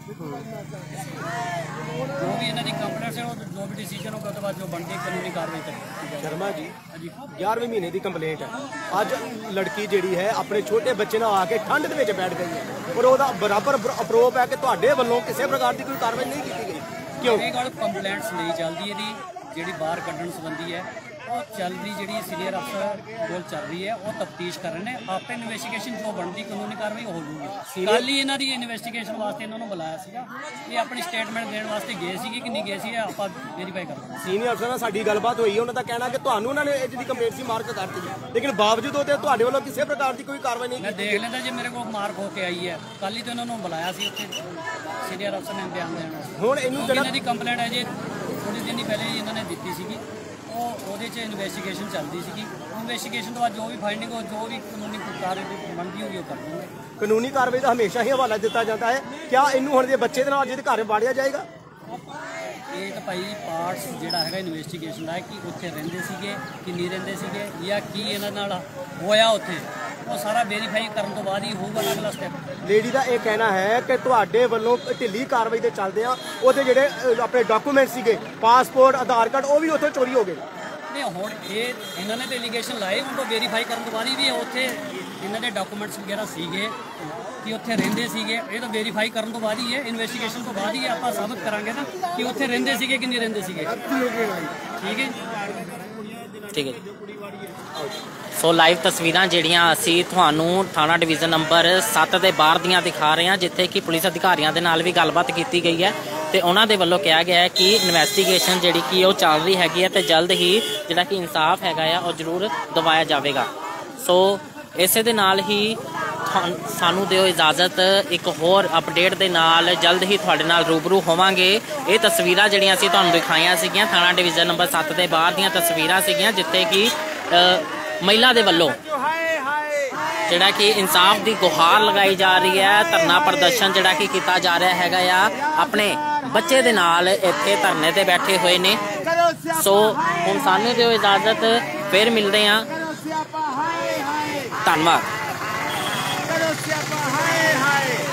ਜੋ ਵੀ ਇਹਨਾਂ ਦੀ ਕੰਪਲੇਂਟ ਹੈ ਉਹ ਜੋ ਵੀ ਡਿਸੀਜਨ ਹੋਗਾ ਤੋਂ ਬਾਅਦ ਜੋ ਬਣਦੀ ਕਾਨੂੰਨੀ ਕਾਰਵਾਈ ਕਰੇ शर्मा जी 11वें महीने की कंप्लेंट है अज लड़की जिहड़ी है अपने छोटे बच्चे नाल आके ठंड दे विच बैठ गई है और ਉਹਦਾ बराबर अप्रोव है कि ਤੁਹਾਡੇ ਵੱਲੋਂ ਕਿਸੇ ਪ੍ਰਕਾਰ ਦੀ ਕੋਈ ਕਾਰਵਾਈ ਨਹੀਂ ਕੀਤੀ ਗਈ क्यों ਇਹ ਗੱਲ ਕੰਪਲੇਂਟਸ ਲਈ ਚੱਲਦੀ ਇਹਦੀ ਜਿਹੜੀ ਬਾਹਰ ਕੱਢਣ ਸੰਬੰਧੀ ਹੈ ਉਹ ਚੱਲ ਰਹੀ ਜਿਹੜੀ ਸੀਨੀਅਰ ਅਫਸਰ ਕੋਲ ਚੱਲ ਰਹੀ ਹੈ, ਉਹ ਤਫਤੀਸ਼ ਕਰ ਰਹੇ ਨੇ। ਆਪੇ ਇਨਵੈਸਟੀਗੇਸ਼ਨ ਜੋ ਬਣਦੀ ਕਾਨੂੰਨੀ ਕਾਰਵਾਈ ਹੋ ਜੂਗੀ। ਕੱਲ ਹੀ ਇਹਨਾਂ ਦੀ ਇਨਵੈਸਟੀਗੇਸ਼ਨ ਵਾਸਤੇ ਇਹਨਾਂ ਨੂੰ ਬੁਲਾਇਆ ਸੀਗਾ, ਇਹ ਆਪਣੀ ਸਟੇਟਮੈਂਟ ਦੇਣ ਵਾਸਤੇ ਗਏ ਸੀਗੇ ਕਿ ਨਹੀਂ ਗਏ ਸੀ, ਆਪਾਂ ਵੈਰੀਫਾਈ ਕਰਾਂਗੇ। ਸੀਨੀਅਰ ਅਫਸਰ ਨਾਲ ਸਾਡੀ ਗੱਲਬਾਤ ਹੋਈ, ਉਹਨਾਂ ਦਾ ਕਹਿਣਾ ਕਿ ਤੁਹਾਨੂੰ ਉਹਨਾਂ ਨੇ ਇਹ ਜਿਹੜੀ ਕੰਪਲੇਂਟ ਸੀ ਮਾਰਕ ਕਰਤੀ, ਲੇਕਿਨ ਬਾਵਜੂਦ ਉਹ ਤੇ ਤੁਹਾਡੇ ਵੱਲੋਂ ਕਿਸੇ ਪ੍ਰਕਾਰ ਦੀ ਕੋਈ ਕਾਰਵਾਈ ਨਹੀਂ ਮੈਂ ਦੇਖ ਲੈਂਦਾ ਜੇ ਮੇਰੇ ਕੋਲ ਮਾਰਕ ਹੋ ਕੇ ਆਈ ਹੈ। ਕੱਲ ਹੀ ਤਾਂ ਇਹਨਾਂ ਨੂੰ ਬੁਲਾਇਆ ਸੀ ਉੱਥੇ ਸੀਨੀਅਰ ਅਫਸਰ ਨੇ ਬਿਆਨ ਦੇਣਾ। ਹੁਣ ਇਹਨੂੰ ਇਹਨਾਂ ਦੀ ਕੰਪਲੇਂਟ ਹੈ ਜੀ ਥੋੜ੍ਹੀ ਦਿਨ ਪਹਿਲੇ ਹੀ ਇਹਨਾਂ ਨੇ ਦਿੱਤੀ ਸੀਗੀ, ਉਹਦੇ 'ਚ ਇਨਵੈਸਟੀਗੇਸ਼ਨ ਚੱਲਦੀ ਸੀਗੀ। ਇਨਵੈਸਟੀਗੇਸ਼ਨ ਤੋਂ ਬਾਅਦ ਜੋ ਵੀ ਫਾਈਂਡਿੰਗ ਹੋ, ਜੋ ਵੀ ਕਾਨੂੰਨੀ ਕਾਰਵਾਈ ਬਣਦੀ ਹੋਈ ਉਹ ਕਰ ਦੂੰਗੇ। ਕਾਨੂੰਨੀ ਕਾਰਵਾਈ ਦਾ ਹਮੇਸ਼ਾ ਹੀ ਹਵਾਲਾ ਦਿੱਤਾ ਜਾਂਦਾ ਹੈ। ਕਿਆ ਇਹਨੂੰ ਹੁਣ ਦੇ ਬੱਚੇ ਦੇ ਨਾਲ ਜਿਹਦੇ ਘਰ ਵਾੜਿਆ ਜਾਏਗਾ? ਇਹ ਤਾਂ ਭਾਈ ਪਾਰਟਸ ਜਿਹੜਾ ਹੈਗਾ ਇਨਵੈਸਟੀਗੇਸ਼ਨ ਦਾ ਹੈ ਕਿ ਉੱਥੇ ਰਹਿੰਦੇ ਸੀਗੇ ਕਿ ਨਹੀਂ ਰਹਿੰਦੇ ਸੀਗੇ ਜਾਂ ਕੀ ਇਹਨਾਂ ਨਾਲ ਹੋਇਆ ਉੱਥੇ, ਉਹ ਸਾਰਾ ਵੈਰੀਫਾਈ ਕਰਨ ਤੋਂ ਬਾਅਦ ਹੀ ਹੋਊਗਾ ਅਗਲਾ ਸਟੈਪ। ਲੇਡੀ ਦਾ ਇਹ ਕਹਿਣਾ ਹੈ ਕਿ ਤੁਹਾਡੇ ਵੱਲੋਂ ਢਿੱਲੀ ਕਾਰਵਾਈ ਦੇ ਚੱਲਦੇ ਆ ਉਹਦੇ ਜਿਹੜੇ ਆਪਣੇ ਡਾਕੂਮੈਂਟ ਸੀਗੇ, ਪਾਸਪੋਰਟ, ਆਧਾਰ ਕਾਰਡ, ਉਹ ਵੀ ਉੱਥੋਂ ਚੋਰੀ ਹੋ ਗਏ। ਨਹੀਂ ਹੁਣ ਇਹ ਇਹਨਾਂ ਨੇ ਤਾਂ ਐਲੀਗੇਸ਼ਨ ਲਾਏ, ਹੁਣ ਤੋਂ ਵੈਰੀਫਾਈ ਕਰਨ ਤੋਂ ਬਾਅਦ ਹੀ ਵੀ ਉੱਥੇ ਇਹਨਾਂ ਦੇ ਡਾਕੂਮੈਂਟਸ ਵਗੈਰਾ ਸੀਗੇ ਕਿ ਉੱਥੇ ਰਹਿੰਦੇ ਸੀਗੇ। ਇਹ ਤਾਂ ਵੈਰੀਫਾਈ ਕਰਨ ਤੋਂ ਬਾਅਦ ਹੀ ਹੈ, ਇਨਵੈਸਟੀਗੇਸ਼ਨ ਤੋਂ ਬਾਅਦ ਹੀ ਆਪਾਂ ਸਾਬਤ ਕਰਾਂਗੇ ਨਾ ਕਿ ਉੱਥੇ ਰਹਿੰਦੇ ਸੀਗੇ ਕਿ ਨਹੀਂ ਰਹਿੰਦੇ ਸੀਗੇ। ਠੀਕ ਹੈ ਠੀਕ ਹੈ। ਸੋ ਲਾਈਵ ਤਸਵੀਰਾਂ ਜਿਹੜੀਆਂ ਅਸੀਂ ਤੁਹਾਨੂੰ ਥਾਣਾ ਡਿਵੀਜ਼ਨ ਨੰਬਰ 7 ਦੇ ਬਾਹਰ ਦੀਆਂ ਦਿਖਾ ਰਹੇ ਹਾਂ, ਜਿੱਥੇ ਕਿ ਪੁਲਿਸ ਅਧਿਕਾਰੀਆਂ ਦੇ ਨਾਲ ਵੀ ਗੱਲਬਾਤ ਕੀਤੀ ਗਈ ਹੈ ਤੇ ਉਹਨਾਂ ਦੇ ਵੱਲੋਂ ਕਿਹਾ ਗਿਆ ਹੈ ਕਿ ਇਨਵੈਸਟੀਗੇਸ਼ਨ ਜਿਹੜੀ ਕਿ ਉਹ ਚੱਲ ਰਹੀ ਹੈਗੀ ਹੈ ਤੇ ਜਲਦ ਹੀ ਜਿਹੜਾ ਕਿ ਇਨਸਾਫ ਹੈਗਾ ਆ ਉਹ ਜ਼ਰੂਰ ਦਿਵਾਇਆ ਜਾਵੇਗਾ। ਸੋ ਇਸੇ ਦੇ ਨਾਲ ਹੀ ਸਾਨੂੰ ਦਿਓ ਇਜਾਜ਼ਤ, ਇੱਕ ਹੋਰ ਅਪਡੇਟ ਦੇ ਨਾਲ ਜਲਦ ਹੀ ਤੁਹਾਡੇ ਨਾਲ ਰੂਬਰੂ ਹੋਵਾਂਗੇ। ਇਹ ਤਸਵੀਰਾਂ ਜਿਹੜੀਆਂ ਅਸੀਂ ਤੁਹਾਨੂੰ ਦਿਖਾਈਆਂ ਸੀਗੀਆਂ ਥਾਣਾ ਡਿਵੀਜ਼ਨ ਨੰਬਰ 7 ਦੇ ਬਾਹਰ ਦੀਆਂ ਤਸਵੀਰਾਂ ਸੀਗੀਆਂ, ਜਿੱਥੇ ਕਿ ਮਹਿਲਾ ਦੇ ਵੱਲੋਂ ਜਿਹੜਾ ਕਿ ਇਨਸਾਫ ਦੀ ਗੁਹਾਰ ਲਗਾਈ ਜਾ ਰਹੀ ਹੈ। ਧਰਨਾ ਪ੍ਰਦਰਸ਼ਨ ਜਿਹੜਾ ਕਿ ਕੀਤਾ ਜਾ ਰਿਹਾ ਹੈਗਾ ਆ, ਆਪਣੇ ਬੱਚੇ ਦੇ ਨਾਲ ਇੱਥੇ ਧਰਨੇ ਤੇ ਬੈਠੇ ਹੋਏ ਨੇ। ਸੋ ਹੁਣ ਸਾਨੂੰ ਦਿਓ ਇਜਾਜ਼ਤ, ਫਿਰ ਮਿਲਦੇ ਹਾਂ। ਧੰਨਵਾਦ।